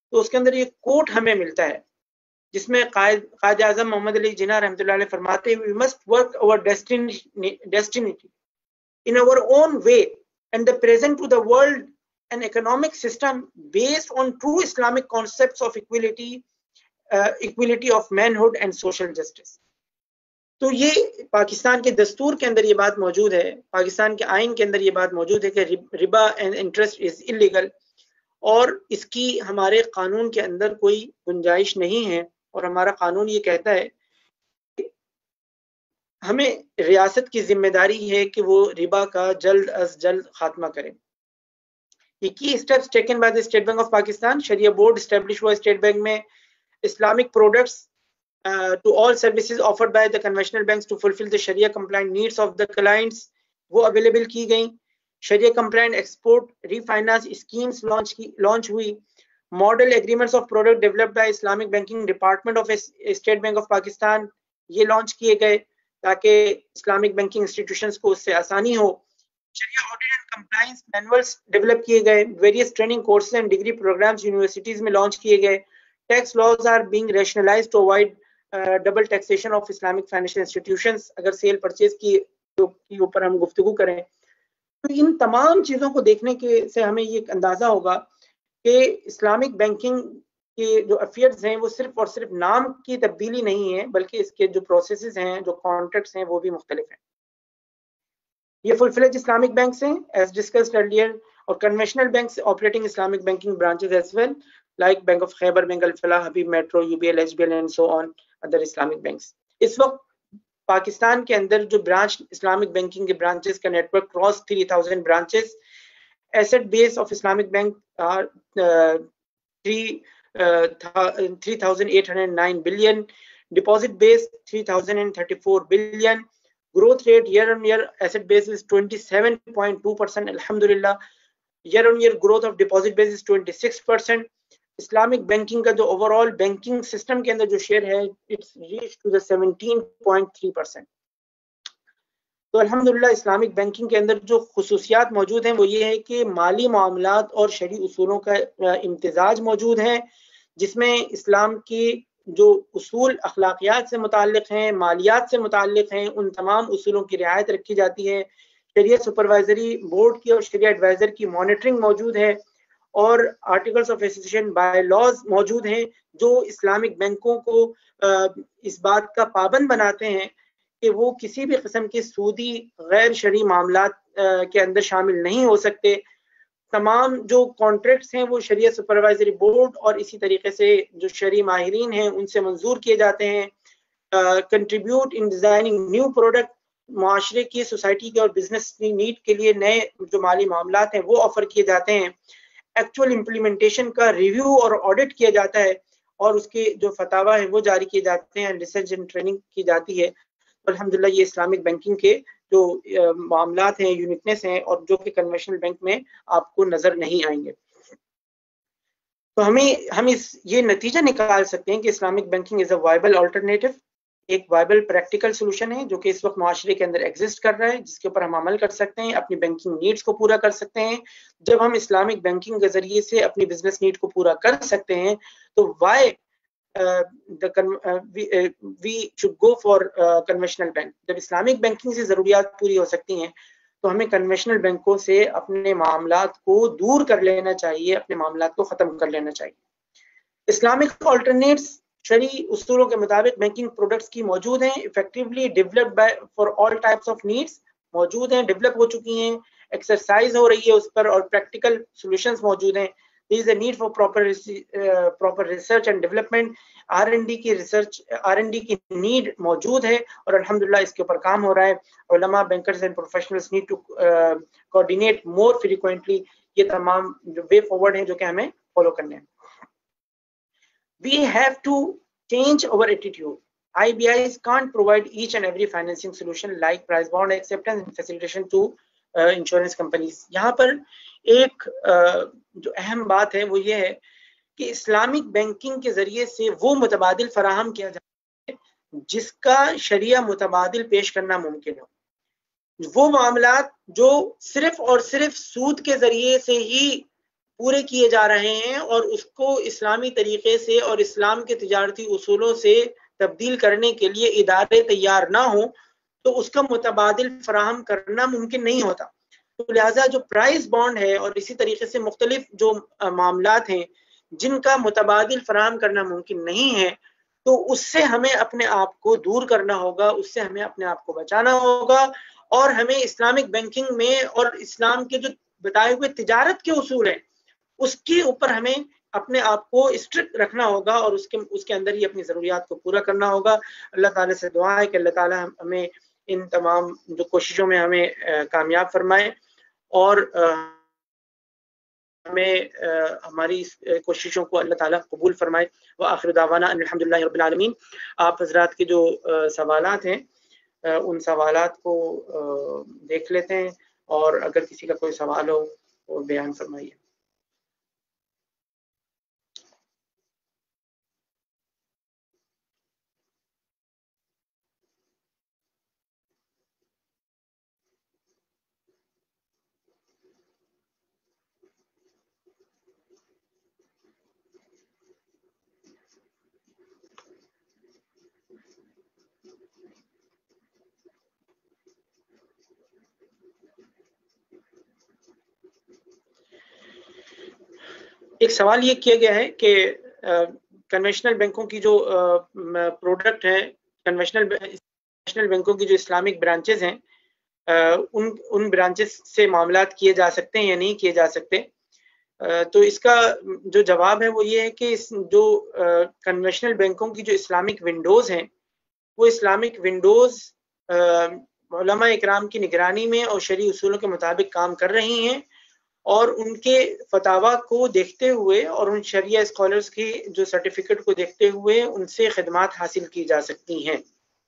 تو اس کے اندر یہ کوٹ ہمیں ملتا ہے جس میں قائد اعظم محمد علی جناح رحمۃ اللہ علیہ فرماتے ہیں, we must work our destiny in our own way and the present to the world an economic system based on true Islamic concepts of equality of manhood and social justice. تو یہ پاکستان کے دستور کے اندر یہ بات موجود ہے, پاکستان کے آئین کے اندر یہ بات موجود ہے کہ ربا اینڈ انٹرسٹ از انلیگل, اور اس کی ہمارے قانون کے اندر کوئی گنجائش نہیں ہے. اور ہمارا قانون یہ کہتا ہے کہ ہمیں ریاست کی ذمہ داری ہے کہ وہ ربا کا جلد از جلد خاتمہ کرے. یہ کی steps taken by the State Bank of Pakistan, شریعہ بورڈ اسٹیبلش ہوا اسٹیٹ بینک میں, Islamic products to all services offered by the conventional banks to fulfill the Sharia compliant needs of the clients وہ available کی گئیں. Sharia compliant export refinance schemes launch ہوئی. Model agreements of product developed by Islamic Banking Department of State Bank of Pakistan یہ launch کیے گئے تاکہ Islamic banking institutions کو اس سے آسانی ہو. Sharia audit and compliance manuals develop کیے گئے. Various training courses and degree programs universities میں launch کیے گئے. Tax laws are being rationalized to avoid double taxation of Islamic financial institutions. اگر سیل پرچیز کی اوپر ہم گفتگو کریں تو ان تمام چیزوں کو دیکھنے کے سے ہمیں یہ اندازہ ہوگا کہ اسلامک بینکنگ کے جو افیئرز ہیں وہ صرف اور صرف نام کی تبدیلی نہیں ہے, بلکہ اس کے جو پروسیسز ہیں, جو کانٹریکٹس ہیں, وہ بھی مختلف ہیں. یہ فل فلیج اسلامک بینکس ہیں ایز ڈسکسڈ ارلیئر, اور conventional banks operating Islamic banking branches as well like Bank of Khyber, Bank Al-Falah, Habib Metro, UBL, HBL and so on other Islamic banks. اس وقت پاکستان کے اندر جو branch Islamic banking کے branches کا network cross 3000 branches. Asset base of Islamic bank 3809 billion, deposit base 3034 billion, growth rate year on year asset base is 27.2%. alhamdulillah, year on year growth of deposit base is 26%. Islamic banking کا جو over all banking system کے اندر جو share ہے it's reach to the 17.3%. تو الحمدللہ Islamic banking کے اندر جو خصوصیات موجود ہیں وہ یہ ہے کہ مالی معاملات اور شرعی اصولوں کا امتزاج موجود ہے, جس میں اسلام کی جو اصول اخلاقیات سے متعلق ہیں, مالیات سے متعلق ہیں, ان تمام اصولوں کی رعایت رکھی جاتی ہے. شریعہ سپروائزری بورڈ کی اور شریعہ ایڈوائزر کی مانیٹرنگ موجود ہے, اور articles of association bylaws موجود ہیں جو اسلامک بینکوں کو اس بات کا پابند بناتے ہیں کہ وہ کسی بھی قسم کے سودی غیر شرعی معاملات کے اندر شامل نہیں ہو سکتے. تمام جو کانٹریکٹس ہیں وہ شریعہ سپروائزری بورڈ اور اسی طریقے سے جو شرعی ماہرین ہیں ان سے منظور کیے جاتے ہیں. Contribute in designing new product, معاشرے کی, سوسائٹی کے اور بزنس کی نیڈ کے لیے نئے جو مالی معاملات ہیں وہ آفر کیے جاتے ہیں. ایکچوئل امپلیمنٹیشن کا ریویو اور آڈٹ کیا جاتا ہے, اور اس کے جو فتاوی ہیں وہ جاری کیے جاتے ہیں, ریسرچ اینڈ ٹریننگ کی جاتی ہے. الحمدللہ یہ اسلامک بینکنگ کے جو معاملات ہیں, یونیکنیس ہیں, اور جو کہ کنونشنل بینک میں آپ کو نظر نہیں آئیں گے. تو ہم یہ نتیجہ نکال سکتے ہیں کہ Islamic banking is a viable alternative, ایک وائبل پریکٹیکل سولوشن ہے جو کہ اس وقت معاشرے کے اندر ایگزسٹ کر رہا ہے, جس کے اوپر ہم عمل کر سکتے ہیں, اپنی بینکنگ نیڈز کو پورا کر سکتے ہیں. جب ہم اسلامک بینکنگ کے ذریعے سے اپنی بزنس نیڈ کو پورا کر سکتے ہیں تو why we should go for conventional bank. جب اسلامک بینکنگ سے ضروریات پوری ہو سکتی ہیں تو ہمیں کنونشنل بینکوں سے اپنے معاملات کو دور کر لینا چاہیے, اپنے معاملات کو ختم کر لینا چاہیے. اسلامک آلٹرنیٹس شرعی اصولوں کے مطابق بینکنگ پروڈکٹس کی موجود ہیں, effectively developed for all types of needs موجود ہیں, ڈیولپ ہو چکی ہیں, ایکسرسائز ہو رہی ہے اس پر, اور پریکٹیکل سولوشنز موجود ہیں. There is a need for proper research and development. R&D کی ریسرچ, R&D کی نیڈ موجود ہے, اور الحمدللہ اس کے اوپر کام ہو رہا ہے. علماء, bankers and professionals need to coordinate more frequently. یہ تمام جو وے فارورڈ ہیں جو کہ ہمیں فالو کرنے ہیں. We have to change our attitude. IBIs can't provide each and every financing solution like price bond acceptance and facilitation to insurance companies. یہاں پر ایک جو اہم بات ہے وہ یہ ہے کہ اسلامک بینکنگ کے ذریعے سے وہ متبادل فراہم کیا جاتا ہے جس کا شریعہ متبادل پیش کرنا ممکن ہو. وہ معاملات جو صرف اور صرف سود کے ذریعے سے ہی پورے کیے جا رہے ہیں اور اس کو اسلامی طریقے سے اور اسلام کے تجارتی اصولوں سے تبدیل کرنے کے لیے ادارے تیار نہ ہوں تو اس کا متبادل فراہم کرنا ممکن نہیں ہوتا. تو لہٰذا جو پرائز بانڈ ہے اور اسی طریقے سے مختلف جو معاملات ہیں جن کا متبادل فراہم کرنا ممکن نہیں ہے، تو اس سے ہمیں اپنے آپ کو دور کرنا ہوگا، اس سے ہمیں اپنے آپ کو بچانا ہوگا، اور ہمیں اسلامک بینکنگ میں اور اسلام کے جو بتائے ہوئے تجارت کے اصول ہیں اس کے اوپر ہمیں اپنے آپ کو اسٹرکٹ رکھنا ہوگا اور اس کے اندر ہی اپنی ضروریات کو پورا کرنا ہوگا. اللہ تعالیٰ سے دعا ہے کہ اللہ تعالیٰ ہمیں ان تمام جو کوششوں میں ہمیں کامیاب فرمائے اور ہمیں ہماری کوششوں کو اللہ تعالیٰ قبول فرمائے. وآخر دعوانا ان الحمدللہ رب العالمین. آپ حضرات کے جو سوالات ہیں ان سوالات کو دیکھ لیتے ہیں اور اگر کسی کا کوئی سوال ہو وہ بیان فرمائیے. ایک سوال یہ کیا گیا ہے کہ کنونشنل بینکوں کی جو پروڈکٹ ہیں، کنونشنل بینکوں کی جو اسلامک برانچز ہیں ان برانچز سے معاملات کیے جا سکتے ہیں یا نہیں کیے جا سکتے. تو اس کا جو جواب ہے وہ یہ ہے کہ جو کنونشنل بینکوں کی جو اسلامک ونڈوز ہیں وہ اسلامک ونڈوز علماء اکرام کی نگرانی میں اور شرعی اصولوں کے مطابق کام کر رہی ہیں، اور ان کے فتاوا کو دیکھتے ہوئے اور ان شریعہ اسکالرز کی جو سرٹیفکیٹ کو دیکھتے ہوئے ان سے خدمات حاصل کی جا سکتی ہیں.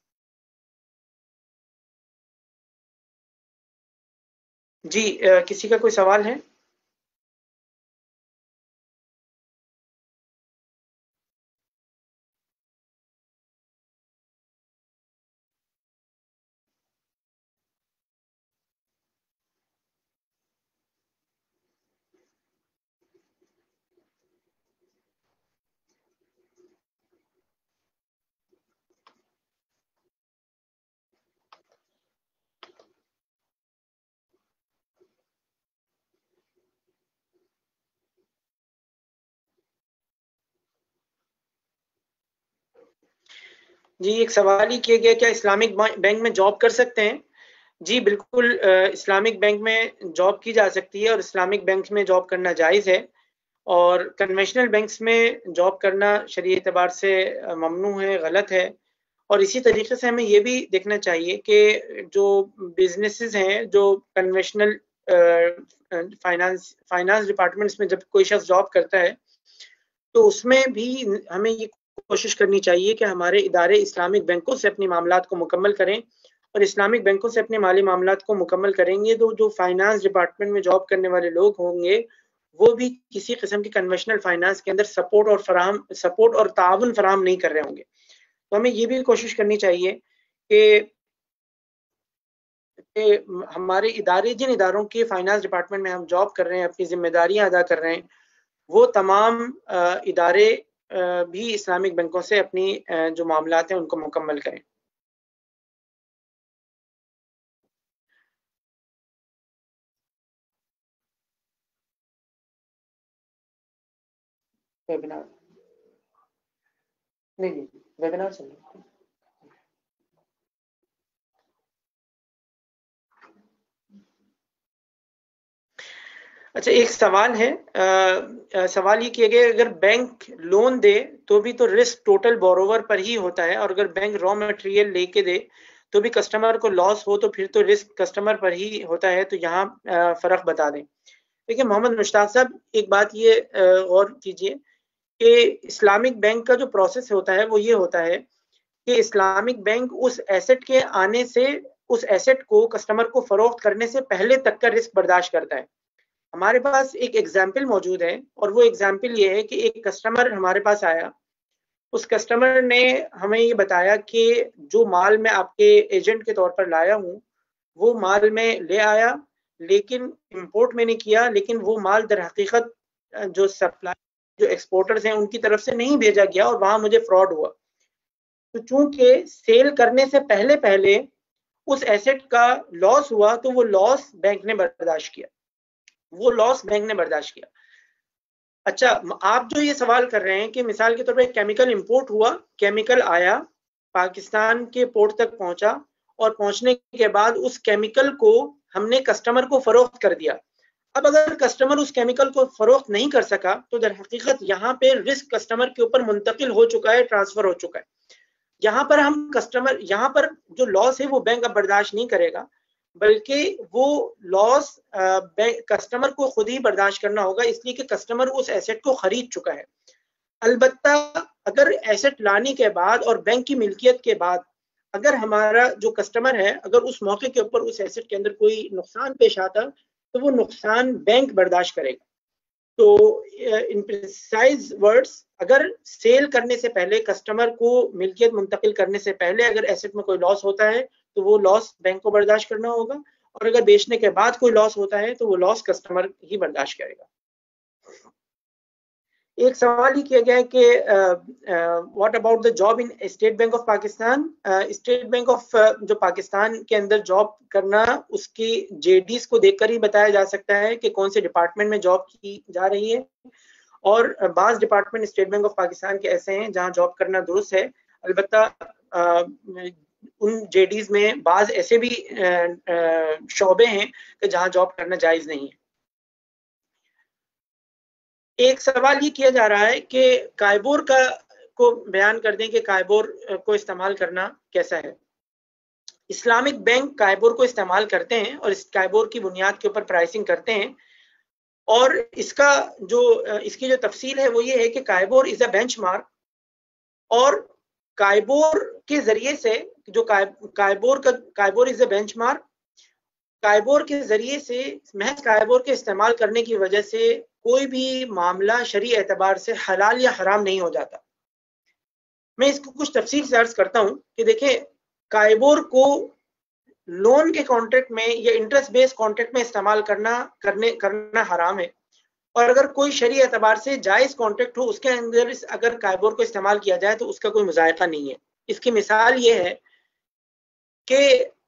جی کسی کا کوئی سوال ہے؟ جی ایک سوال ہی کیا گیا کیا اسلامک بینک میں جاب کر سکتے ہیں؟ جی بالکل، اسلامک بینک میں جاب کی جا سکتی ہے اور اسلامک بینک میں جاب کرنا جائز ہے، اور کنونشنل بینکس میں جاب کرنا شرعی اعتبار سے ممنوع ہے، غلط ہے. اور اسی طریقے سے ہمیں یہ بھی دیکھنا چاہیے کہ جو بزنسز ہیں جو کنونشنل فائنانس ڈپارٹمنٹس میں جب کوئی شخص جاب کرتا ہے تو اس میں بھی ہمیں یہ کوشش کرنی چاہیے کہ ہمارے ادارے اسلامک بینکوں سے اپنی معاملات کو مکمل کریں، اور اسلامک بینکوں سے اپنے مالی معاملات کو مکمل کریں گے تو جو فائنانس ڈپارٹمنٹ میں جاب کرنے والے لوگ ہوں گے وہ بھی کسی قسم کی کنونشنل فائنانس کے اندر سپورٹ اور تعاون فراہم نہیں کر رہے ہوں گے. تو ہمیں یہ بھی کوشش کرنی چاہیے کہ ہمارے ادارے، جن اداروں کے فائنانس ڈپارٹمنٹ میں ہم جاب کر رہے ہیں، اپنی ذمہ داریاں ادا کر رہے ہیں، وہ تمام ادارے بھی اسلامک بینکوں سے اپنی جو معاملات ہیں ان کو مکمل کریں. ویبینار نہیں، ویبینار چل رہا ہے. اچھا ایک سوال ہے، سوال یہ کیا گیا اگر بینک لون دے تو بھی تو رسک ٹوٹل بوروور پر ہی ہوتا ہے، اور اگر بینک را مٹیریل لے کے دے تو بھی کسٹمر کو لاس ہو تو پھر تو رسک کسٹمر پر ہی ہوتا ہے، تو یہاں فرق بتا دیں. دیکھیں محمد مشتاق صاحب، ایک بات یہ غور کیجئے کہ اسلامک بینک کا جو پروسیس ہوتا ہے وہ یہ ہوتا ہے کہ اسلامک بینک اس ایسٹ کے آنے سے، اس ایسٹ کو کسٹمر کو فروخت کرنے سے پہلے تک کا رسک برداشت کرتا ہے. ہمارے پاس ایک ایگزامپل موجود ہے، اور وہ ایگزامپل یہ ہے کہ ایک کسٹمر ہمارے پاس آیا، اس کسٹمر نے ہمیں یہ بتایا کہ جو مال میں آپ کے ایجنٹ کے طور پر لایا ہوں وہ مال میں لے آیا، لیکن امپورٹ میں نے کیا، لیکن وہ مال در حقیقت جو سپلائی جو ایکسپورٹرز ہیں ان کی طرف سے نہیں بھیجا گیا اور وہاں مجھے فراڈ ہوا. تو چونکہ سیل کرنے سے پہلے اس ایسٹ کا لاس ہوا تو وہ لاس بینک نے برداشت کیا. اچھا آپ جو یہ سوال کر رہے ہیں کہ مثال کے طور پہ کیمیکل امپورٹ ہوا, کیمیکل آیا پاکستان کے پورٹ تک پہنچا اور پہنچنے کے بعد اس کیمیکل کو ہم نے کسٹمر کو فروخت کر دیا. اب اگر کسٹمر اس کیمیکل کو فروخت نہیں کر سکا تو در حقیقت یہاں پہ رسک کسٹمر کے اوپر منتقل ہو چکا ہے, ٹرانسفر ہو چکا ہے. یہاں پر جو لاس ہے وہ بینک اب برداشت نہیں کرے گا, بلکہ وہ لاس کسٹمر کو خود ہی برداشت کرنا ہوگا, اس لیے کہ کسٹمر اس ایسٹ کو خرید چکا ہے. البتہ اگر ایسٹ لانے کے بعد اور بینک کی ملکیت کے بعد اگر ہمارا جو کسٹمر ہے اگر اس موقع کے اوپر اس ایسٹ کے اندر کوئی نقصان پیش آتا تو وہ نقصان بینک برداشت کرے گا. تو ان پریسائز ورڈز, اگر سیل کرنے سے پہلے کسٹمر کو ملکیت منتقل کرنے سے پہلے اگر ایسٹ میں کوئی لاس ہوتا ہے تو وہ لاس بینک کو برداشت کرنا ہوگا, اور اگر بیچنے کے بعد کوئی لاس ہوتا ہے تو وہ لاس کسٹمر ہی برداشت کرے گا. ایک سوال یہ کیا گیا ہے کہ what about the job in State Bank of Pakistan. State Bank of جو پاکستان کے اندر جاب کرنا اس کی جے ڈیز کو دیکھ کر ہی بتایا جا سکتا ہے کہ کون سے ڈپارٹمنٹ میں جاب کی جا رہی ہے, اور بعض department State Bank of Pakistan کے ایسے ہیں جہاں جاب کرنا درست ہے. البتہ ان جے ڈیز میں بعض ایسے بھی شعبے ہیں کہ جہاں جاب کرنا جائز نہیں ہے. ایک سوال یہ کیا جا رہا ہے کہ کائبور کو بیان کر دیں کہ کائبور کو استعمال کرنا کیسا ہے. اسلامک بینک کائبور کو استعمال کرتے ہیں اور اس کائبور کی بنیاد کے اوپر پرائسنگ کرتے ہیں, اور اس کی جو تفصیل ہے وہ یہ ہے کہ کائبور از اے بینچ مارک, اور کائبور کے ذریعے سے جو کائبور از اے بینچ مارک, کائبور کے ذریعے سے محض کائبور کے استعمال کرنے کی وجہ سے کوئی بھی معاملہ شرعی اعتبار سے حلال یا حرام نہیں ہو جاتا. میں اس کو کچھ تفصیل سے عرض کرتا ہوں کہ دیکھیں, کائبور کو لون کے کانٹریکٹ میں یا انٹرسٹ بیس کانٹریکٹ میں استعمال کرنا حرام ہے, اور اگر کوئی شرعی اعتبار سے جائز کانٹریکٹ ہو اس کے اندر اگر کائبور کو استعمال کیا جائے تو اس کا کوئی مذائقہ نہیں ہے. اس کی مثال یہ ہے کہ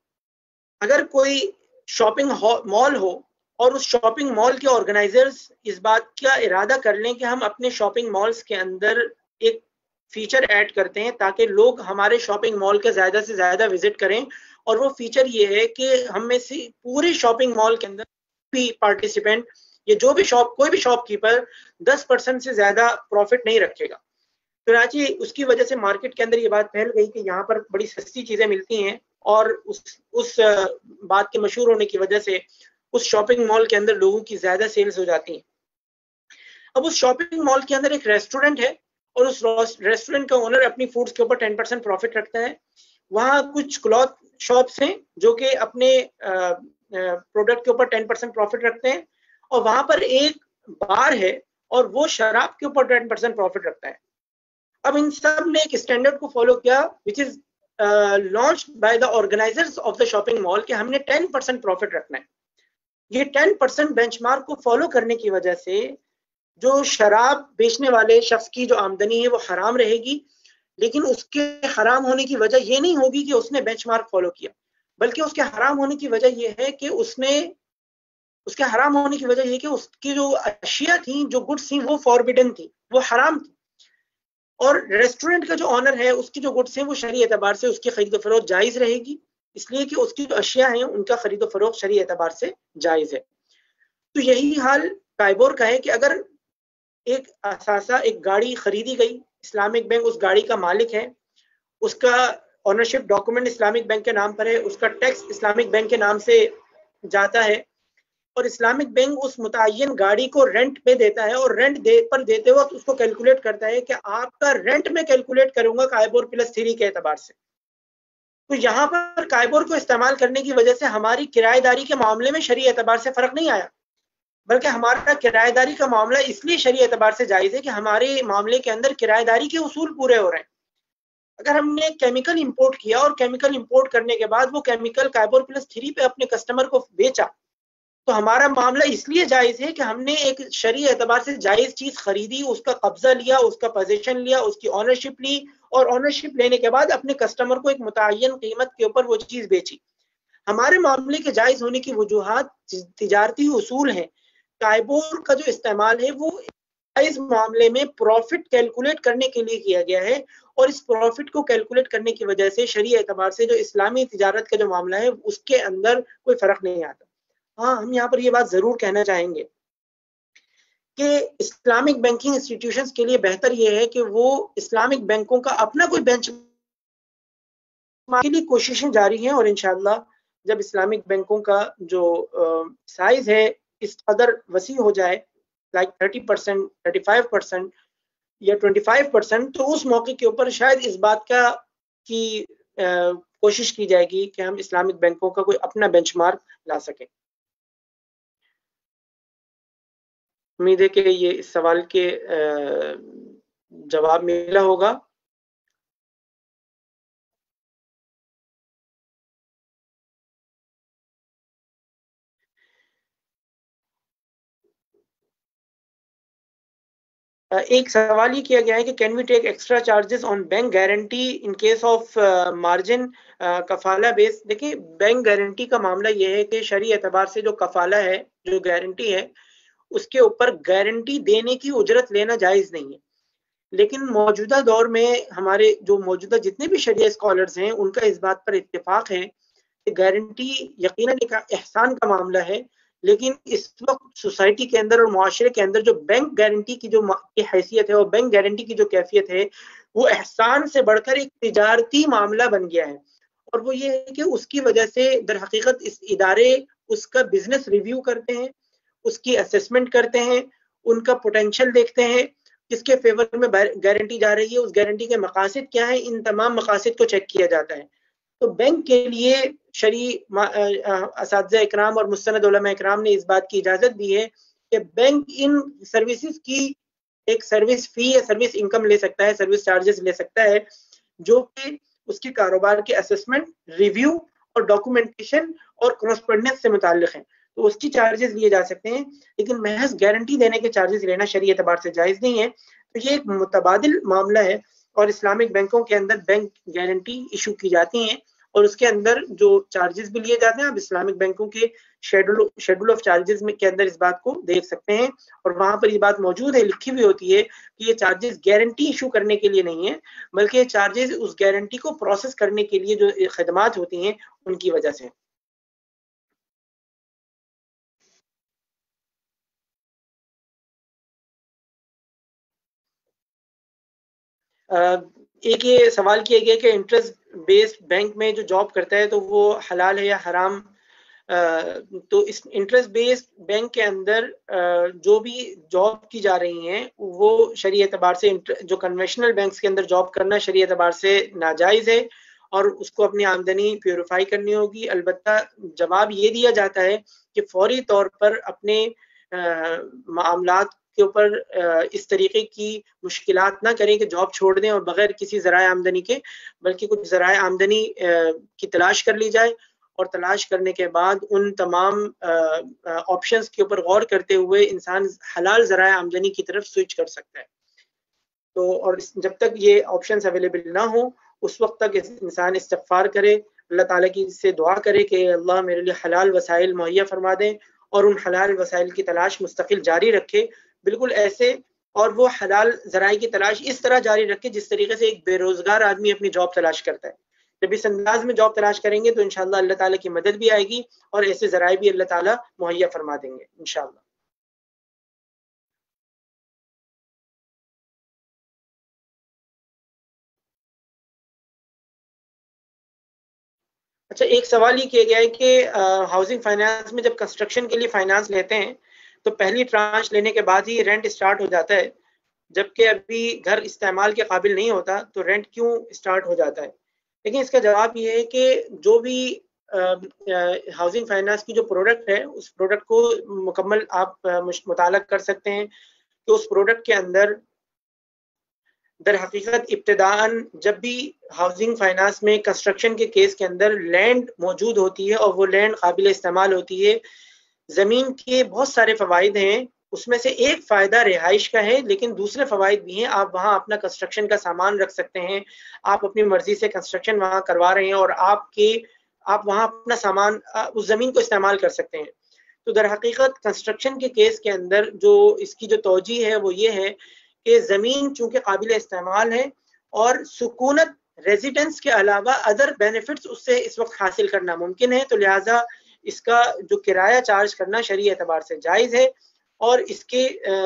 اگر کوئی شاپنگ مال ہو اور اس شاپنگ مال کے آرگنائزرز اس بات کا ارادہ کر لیں کہ ہم اپنے شاپنگ مالز کے اندر ایک فیچر ایڈ کرتے ہیں تاکہ لوگ ہمارے شاپنگ مال کا زیادہ سے زیادہ وزٹ کریں, اور وہ فیچر یہ ہے کہ ہم میں سے پوری شاپنگ مال کے اندر بھی پارٹیسپینٹ یا کوئی بھی شاپ کیپر 10% سے زیادہ پروفٹ نہیں رکھے گا. چنانچہ اس کی وجہ سے مارکیٹ کے اندر یہ بات پھیل گئی کہ یہاں پر بڑی سستی چیزیں ملتی ہیں, اور اس بات کے مشہور ہونے کی وجہ سے اس شاپنگ مال کے اندر لوگوں کی زیادہ سیلز ہو جاتی ہیں. اب اس شاپنگ مال کے اندر ایک ریسٹورنٹ ہے اور اس ریسٹورنٹ کا اونر اپنی فوڈز کے اوپر 10% پروفٹ رکھتا ہے. وہاں کچھ کلاتھ شاپس ہیں جو کہ اپنے پروڈکٹ کے اوپر 10% پروفٹ رکھتے ہیں, اور وہاں پر ایک بار ہے اور وہ شراب کے اوپر 10% پروفٹ رکھتا ہے. اب ان سب نے ایک اسٹینڈرڈ کو فالو کیا which is launched by the organizers of the shopping mall کہ ہم نے 10% پروفٹ رکھنا ہے. یہ 10% بینچ مارک کو فالو کرنے کی وجہ سے جو شراب بیچنے والے شخص کی جو آمدنی ہے وہ حرام رہے گی, لیکن اس کے حرام ہونے کی وجہ یہ نہیں ہوگی کہ اس نے بینچ مارک فالو کیا, بلکہ اس کے حرام ہونے کی وجہ یہ ہے کہ اس کے حرام ہونے کی وجہ یہ کہ اس کی جو اشیاء تھیں, جو گڈس تھیں, وہ فاربیڈن تھیں, وہ حرام تھی. اور ریسٹورنٹ کا جو آنر ہے اس کی جو گڈس ہیں وہ شرعی اعتبار سے اس کی خرید و فروخت جائز رہے گی, اس لیے کہ اس کی جو اشیاء ہیں ان کا خرید و فروخت شرعی اعتبار سے جائز ہے. تو یہی حال کائبور کا ہے کہ اگر ایک اثاثہ ایک گاڑی خریدی گئی, اسلامک بینک اس گاڑی کا مالک ہے, اس کا اونرشپ ڈاکومنٹ اسلامک بینک کے نام پر ہے, اس کا ٹیکس اسلامک بینک کے نام سے جاتا ہے, اور اسلامک بینک اس متعین گاڑی کو رینٹ پہ دیتا ہے, اور رینٹ پر دیتے وقت اس کو کیلکولیٹ کرتا ہے کہ آپ کا رینٹ میں کیلکولیٹ کروں گا کائبور +3 کے اعتبار سے. تو یہاں پر کائبور کو استعمال کرنے کی وجہ سے ہماری کرایہ داری کے معاملے میں شرعی اعتبار سے فرق نہیں آیا, بلکہ ہمارا کرایہ داری کا معاملہ اس لیے شرعی اعتبار سے جائز ہے کہ ہمارے معاملے کے اندر کرایہ داری کے اصول پورے ہو رہے ہیں. اگر ہم نے کیمیکل امپورٹ کیا اور کیمیکل امپورٹ کرنے کے بعد وہ کیمیکل کائبور +3 پہ اپنے کسٹمر کو بیچا تو ہمارا معاملہ اس لیے جائز ہے کہ ہم نے ایک شرعی اعتبار سے جائز چیز خریدی، اس کا قبضہ لیا، اس کا پوزیشن لیا، اس کی آنرشپ لی، اور آنرشپ لینے کے بعد اپنے کسٹمر کو ایک متعین قیمت کے اوپر وہ چیز بیچی۔ ہمارے معاملے کے جائز ہونے کی وجوہات تجارتی اصول ہیں۔ کائبور کا جو استعمال ہے وہ اس معاملے میں پروفٹ کیلکولیٹ کرنے کے لیے کیا گیا ہے، اور اس پروفٹ کو کیلکولیٹ کرنے کی وجہ سے شرعی اعتبار سے جو اسلامی تجارت کا جو معاملہ ہے اس کے اندر کوئی فرق نہیں آتا۔ ہاں، ہم یہاں پر یہ بات ضرور کہنا چاہیں گے کہ اسلامک بینکنگ انسٹیٹیوشنز کے لیے بہتر یہ ہے کہ وہ اسلامک بینکوں کا اپنا کوئی بینچ کے لیے کوششیں جاری ہیں، اور انشاءاللہ جب اسلامک بینکوں کا جو سائز ہے اس قدر وسیع ہو جائے، لائک 30%، 35% یا 25%، تو اس موقع کے اوپر شاید اس بات کی کوشش کی جائے گی کہ ہم اسلامک بینکوں کا کوئی اپنا بینچ مارک لا سکیں۔ امید ہے کہ یہ اس سوال کے جواب ملا ہوگا۔ ایک سوال یہ کیا گیا ہے کہ can we take extra charges on bank guarantee in case of margin کفالہ بیس؟ دیکھیں، بینک گارنٹی کا معاملہ یہ ہے کہ شرعی اعتبار سے جو کفالہ ہے، جو گارنٹی ہے، اس کے اوپر گارنٹی دینے کی اجرت لینا جائز نہیں ہے۔ لیکن موجودہ دور میں ہمارے جو موجودہ جتنے بھی شریعہ اسکالرز ہیں ان کا اس بات پر اتفاق ہے کہ گارنٹی یقیناً ایک احسان کا معاملہ ہے، لیکن اس وقت سوسائٹی کے اندر اور معاشرے کے اندر جو بینک گارنٹی کی جو حیثیت ہے اور بینک گارنٹی کی جو کیفیت ہے وہ احسان سے بڑھ کر ایک تجارتی معاملہ بن گیا ہے، اور وہ یہ ہے کہ اس کی وجہ سے در حقیقت اس ادارے اس کا بزنس ریویو کرتے ہیں، اس کی اسیسمنٹ کرتے ہیں، ان کا پوٹینشیل دیکھتے ہیں، کس کے فیور میں گارنٹی جا رہی ہے، اس گارنٹی کے مقاصد کیا ہیں، ان تمام مقاصد کو چیک کیا جاتا ہے۔ تو بینک کے لیے شرعی اساتذہ اکرام اور مستند علماء اکرام نے اس بات کی اجازت دی ہے کہ بینک ان سروسز کی ایک سروس فی یا سروس انکم لے سکتا ہے، سروس چارجز لے سکتا ہے، جو کہ اس کے کاروبار کے اسسمنٹ، ریویو اور ڈاکومنٹیشن اور کرسپونڈنس سے متعلق ہیں، تو اس کی چارجز لیے جا سکتے ہیں، لیکن محض گارنٹی دینے کے چارجز لینا شرعی اعتبار سے جائز نہیں ہے۔ تو یہ ایک متبادل معاملہ ہے، اور اسلامک بینکوں کے اندر بینک گارنٹی ایشو کی جاتی ہیں، اور اس کے اندر جو چارجز بھی لیے جاتے ہیں آپ اسلامک بینکوں کے شیڈول آف چارجز میں کے اندر اس بات کو دیکھ سکتے ہیں، اور وہاں پر یہ بات موجود ہے، لکھی ہوئی ہوتی ہے کہ یہ چارجز گارنٹی ایشو کرنے کے لیے نہیں ہے، بلکہ یہ چارجز اس گارنٹی کو پروسیس کرنے کے لیے جو خدمات ہوتی ہیں ان کی وجہ سے۔ ایک یہ سوال کیا گیا کہ انٹرسٹ بیسڈ بینک میں جو جاب کرتا ہے تو وہ حلال ہے یا حرام؟ تو اس انٹرسٹ بیسڈ بینک کے اندر جو بھی جاب کی جا رہی ہیں وہ شرعی اعتبار سے جو کنونشنل بینکس کے اندر جاب کرنا شرعی اعتبار سے ناجائز ہے، اور اس کو اپنی آمدنی پیوریفائی کرنی ہوگی۔ البتہ جواب یہ دیا جاتا ہے کہ فوری طور پر اپنے معاملات کے اوپر اس طریقے کی مشکلات نہ کریں کہ جاب چھوڑ دیں اور بغیر کسی ذرائع آمدنی کے، بلکہ کچھ ذرائع آمدنی کی تلاش کر لی جائے، اور تلاش کرنے کے بعد ان تمام آپشنز کے اوپر غور کرتے ہوئے انسان حلال ذرائع آمدنی کی طرف سوئچ کر سکتا ہے۔ تو اور جب تک یہ آپشنز اویلیبل نہ ہوں اس وقت تک انسان استغفار کرے، اللہ تعالیٰ کی سے دعا کرے کہ اللہ میرے لیے حلال وسائل مہیا فرما دیں، اور ان حلال وسائل کی تلاش مستقل جاری رکھے، بالکل ایسے، اور وہ حلال ذرائع کی تلاش اس طرح جاری رکھے جس طریقے سے ایک بے روزگار آدمی اپنی جاب تلاش کرتا ہے۔ جب اس انداز میں جاب تلاش کریں گے تو انشاءاللہ اللہ تعالیٰ کی مدد بھی آئے گی، اور ایسے ذرائع بھی اللہ تعالیٰ مہیا فرما دیں گے انشاءاللہ۔ اچھا، ایک سوال یہ کیا گیا ہے کہ ہاؤسنگ فائنانس میں جب کنسٹرکشن کے لیے فائنانس لیتے ہیں تو پہلی ٹرانچ لینے کے بعد ہی رینٹ اسٹارٹ ہو جاتا ہے، جبکہ ابھی گھر استعمال کے قابل نہیں ہوتا، تو رینٹ کیوں اسٹارٹ ہو جاتا ہے؟ لیکن اس کا جواب یہ ہے کہ جو بھی ہاؤسنگ فائنانس کی جو پروڈکٹ ہے اس پروڈکٹ کو مکمل آپ مطالعہ کر سکتے ہیں کہ اس پروڈکٹ کے اندر در حقیقت ابتداءً جب بھی ہاؤسنگ فائنانس میں کنسٹرکشن کے کیس کے اندر لینڈ موجود ہوتی ہے اور وہ لینڈ قابل استعمال ہوتی ہے، زمین کے بہت سارے فوائد ہیں، اس میں سے ایک فائدہ رہائش کا ہے، لیکن دوسرے فوائد بھی ہیں. آپ وہاں اپنا کنسٹرکشن کا سامان رکھ سکتے ہیں، آپ اپنی مرضی سے کنسٹرکشن وہاں کروا رہے ہیں اور آپ وہاں اپنا سامان اس زمین کو استعمال کر سکتے ہیں. تو در حقیقت کنسٹرکشن کے کیس کے اندر جو اس کی جو توجہ ہے وہ یہ ہے کہ زمین چونکہ قابل استعمال ہے اور سکونت ریزیڈنس کے علاوہ ادر بینیفٹس اس سے اس وقت حاصل کرنا ممکن ہے، تو لہٰذا اس کا جو کرایہ چارج کرنا شرعی اعتبار سے جائز ہے اور اس کی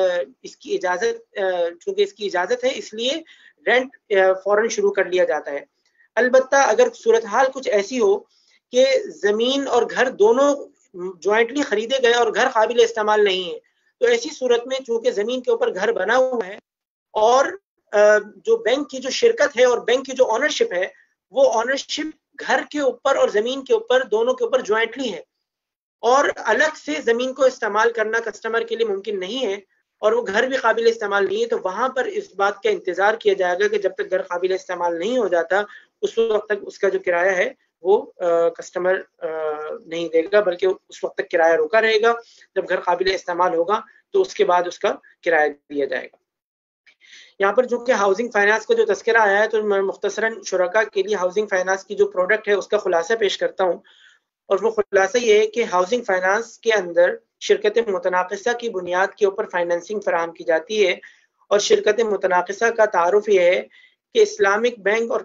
اجازت، چونکہ اس کی اجازت ہے اس لیے رینٹ فوراً شروع کر لیا جاتا ہے. البتہ اگر صورتحال کچھ ایسی ہو کہ زمین اور گھر دونوں جوائنٹلی خریدے گئے اور گھر قابل استعمال نہیں ہے، تو ایسی صورت میں چونکہ زمین کے اوپر گھر بنا ہوا ہے اور جو بینک کی جو شرکت ہے اور بینک کی جو آنرشپ ہے وہ آنرشپ گھر کے اوپر اور زمین کے اوپر دونوں کے اوپر جوائنٹلی ہے اور الگ سے زمین کو استعمال کرنا کسٹمر کے لیے ممکن نہیں ہے اور وہ گھر بھی قابل استعمال نہیں ہے، تو وہاں پر اس بات کا انتظار کیا جائے گا کہ جب تک گھر قابل استعمال نہیں ہو جاتا اس وقت تک اس کا جو کرایہ ہے وہ کسٹمر نہیں دے گا، بلکہ اس وقت تک کرایہ روکا رہے گا. جب گھر قابل استعمال ہوگا تو اس کے بعد اس کا کرایہ دیا جائے گا. یہاں پر جو کہ ہاؤسنگ فائنانس کا جو تذکرہ آیا ہے تو میں مختصراً شرکاء کے لیے ہاؤسنگ فائنانس کی جو پروڈکٹ ہے اس کا خلاصہ پیش کرتا ہوں، اور وہ خلاصہ یہ ہے کہ ہاؤسنگ فائنانس کے اندر شرکت متناقصہ کی بنیاد کے اوپر فائنینسنگ فراہم کی جاتی ہے، اور شرکت متناقصہ کا تعارف یہ ہے کہ اسلامک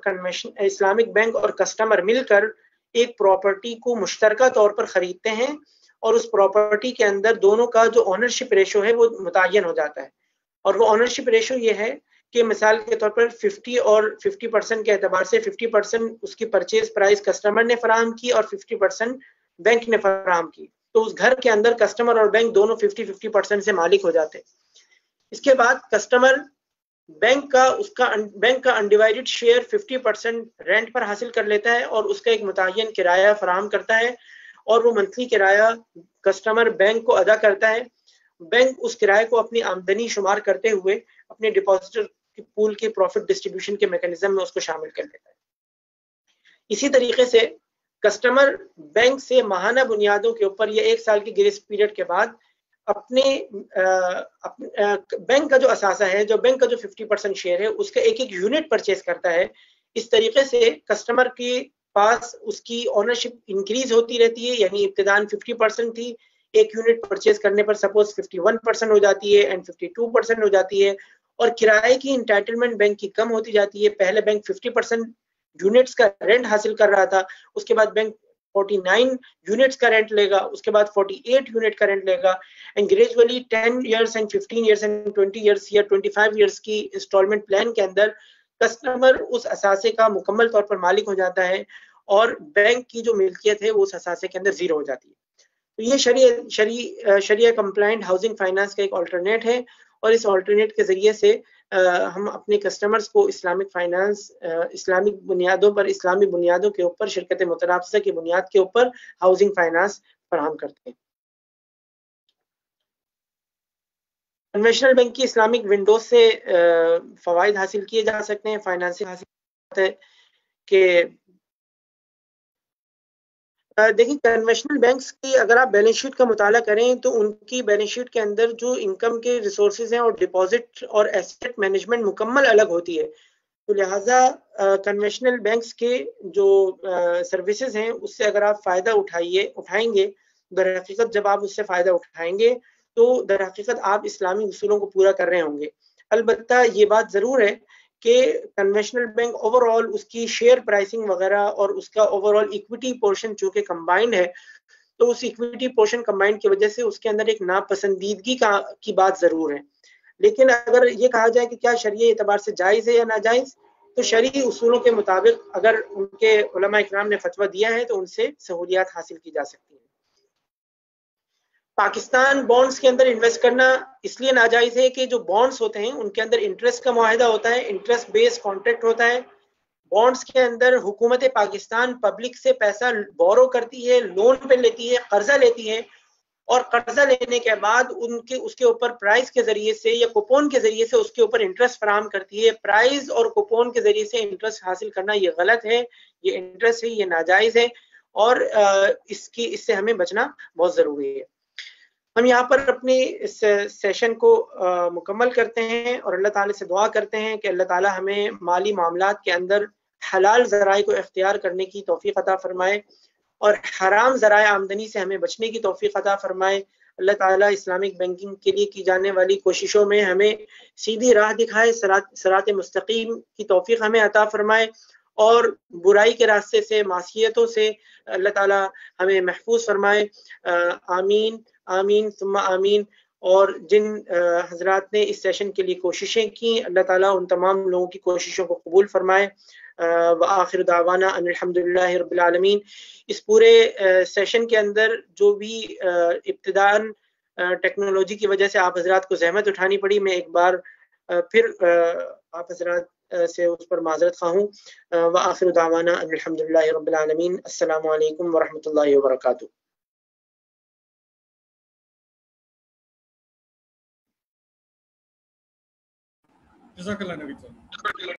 بینک اور کسٹمر مل کر ایک پراپرٹی کو مشترکہ طور پر خریدتے ہیں اور اس پراپرٹی کے اندر دونوں کا جو اونرشپ ریشو ہے وہ متعین ہو جاتا ہے. اور وہ اونرشپ ریشو یہ ہے کہ مثال کے طور پر 50 اور 50% کے اعتبار سے 50% اس کی پرچیز پرائز کسٹمر نے فراہم کی اور 50% بینک نے فراہم کی، تو اس گھر کے اندر کسٹمر اور بینک دونوں 50% سے مالک ہو جاتے. اس کے بعد کسٹمر بینک کا انڈیوائڈڈ شیئر 50% رینٹ پر حاصل کر لیتا ہے اور اس کا ایک متعین کرایہ فراہم کرتا ہے اور وہ منتھلی کرایہ کسٹمر بینک کو ادا کرتا ہے. بینک اس کرائے کو اپنی آمدنی شمار کرتے ہوئے اپنے ڈپازیٹر کی پول کے پروفٹ ڈسٹریبیوشن کے میکانزم میں اس کو شامل کر لیتا ہے. اسی طریقے سے کسٹمر بینک سے ماہانہ بنیادوں کے اوپر یا 1 سال کی گریس پیریڈ کے بعد اپنے بینک کا جو اثاثہ ہے، جو بینک کا جو 50% شیئر ہے اس کا ایک یونٹ پرچیز کرتا ہے. اس طریقے سے کسٹمر کے پاس اس کی اونرشپ انکریز ہوتی رہتی ہے، یعنی ابتداً 50% تھی، ایک یونٹ پرچیز کرنے پر سپوز 51% ہو جاتی ہے اینڈ 52% ہو جاتی ہے، اور کرائے کی انٹائٹلمنٹ بینک کی کم ہوتی جاتی ہے. پہلے بینک 50% یونٹس کا رینٹ حاصل کر رہا تھا، اس کے بعد بینک 49 یونٹس کا رینٹ لے گا، اس کے بعد 48 یونٹ کا رینٹ لے گا، and gradually 10 years and 15 years and 20 years یا 25 ایئرس کی انسٹالمنٹ پلان کے اندر کسٹمر اس اثاثے کا مکمل طور پر مالک ہو جاتا ہے اور بینک کی جو ملکیت ہے وہ اس اثاثے کے اندر زیرو ہو جاتی ہے. تو یہ شریعہ کمپلائنٹ ہاؤسنگ فائنانس کا ایک آلٹرنیٹ ہے، اور اس آلٹرنیٹ کے ذریعے سے ہم اپنے کسٹمرز کو اسلامک فائنانس اسلامی بنیادوں کے اوپر شرکت متناقصہ کی بنیاد کے اوپر ہاؤسنگ فائنانس فراہم کرتے ہیں. کنونشنل بینک کی اسلامک ونڈوز سے فوائد حاصل کیے جا سکتے ہیں، فائنانسنگ حاصل ہے کہ دیکھیں کنونشنل بینکس کی اگر آپ بیلنس شیٹ کا مطالعہ کریں تو ان کی بیلنس شیٹ کے اندر جو انکم کے ریسورسز ہیں اور ڈپازٹ اور ایسٹ مینجمنٹ مکمل الگ ہوتی ہے، تو لہٰذا کنونشنل بینکس کے جو سروسز ہیں اس سے اگر آپ فائدہ اٹھائیں گے، در حقیقت جب آپ اس سے فائدہ اٹھائیں گے تو در حقیقت آپ اسلامی اصولوں کو پورا کر رہے ہوں گے. البتہ یہ بات ضرور ہے کہ کنونشنل بینک اوور آل اس کی شیئر پرائسنگ وغیرہ اور اس کا اوور آل ایکویٹی پورشن چونکہ کمبائنڈ ہے، تو اس ایکویٹی پورشن کمبائنڈ کی وجہ سے اس کے اندر ایک ناپسندیدگی کی بات ضرور ہے. لیکن اگر یہ کہا جائے کہ کیا شرعی اعتبار سے جائز ہے یا ناجائز، تو شرعی اصولوں کے مطابق اگر ان کے علماء اکرام نے فتویٰ دیا ہے تو ان سے سہولیات حاصل کی جا سکتی ہیں. پاکستان بانڈز کے اندر انویسٹ کرنا اس لیے ناجائز ہے کہ جو بانڈز ہوتے ہیں ان کے اندر انٹرسٹ کا معاہدہ ہوتا ہے، انٹرسٹ بیس کانٹریکٹ ہوتا ہے. بانڈز کے اندر حکومت پاکستان پبلک سے پیسہ بورو کرتی ہے، لون پہ لیتی ہے، قرضہ لیتی ہے، اور قرضہ لینے کے بعد اس کے اوپر پرائز کے ذریعے سے یا کوپون کے ذریعے سے اس کے اوپر انٹرسٹ فراہم کرتی ہے. پرائز اور کوپون کے ذریعے سے انٹرسٹ حاصل کرنا یہ غلط ہے، یہ انٹرسٹ ہے، یہ ناجائز ہے، اور اس سے ہمیں بچنا بہت ضروری ہے. ہم یہاں پر اپنی اس سیشن کو مکمل کرتے ہیں اور اللہ تعالیٰ سے دعا کرتے ہیں کہ اللہ تعالیٰ ہمیں مالی معاملات کے اندر حلال ذرائع کو اختیار کرنے کی توفیق عطا فرمائے اور حرام ذرائع آمدنی سے ہمیں بچنے کی توفیق عطا فرمائے. اللہ تعالیٰ اسلامک بینکنگ کے لیے کی جانے والی کوششوں میں ہمیں سیدھی راہ دکھائے، صراط مستقیم کی توفیق ہمیں عطا فرمائے اور برائی کے راستے سے، معصیتوں سے اللہ تعالیٰ ہمیں محفوظ فرمائے. آمین آمین ثم آمین. اور جن حضرات نے اس سیشن کے لیے کوششیں کی، اللہ تعالیٰ ان تمام لوگوں کی کوششوں کو قبول فرمائے. وآخر دعوانا ان الحمدللہ رب العالمین. اس پورے سیشن کے اندر جو بھی ابتداءً ٹیکنالوجی کی وجہ سے آپ حضرات کو زحمت اٹھانی پڑی، میں ایک بار پھر آپ حضرات سے اس پر معذرت خواہ ہوں. وآخر دعوانا ان الحمدللہ رب العالمین. السلام علیکم ورحمۃ اللہ وبرکاتہ. جزاک اللہ نوید صاحب.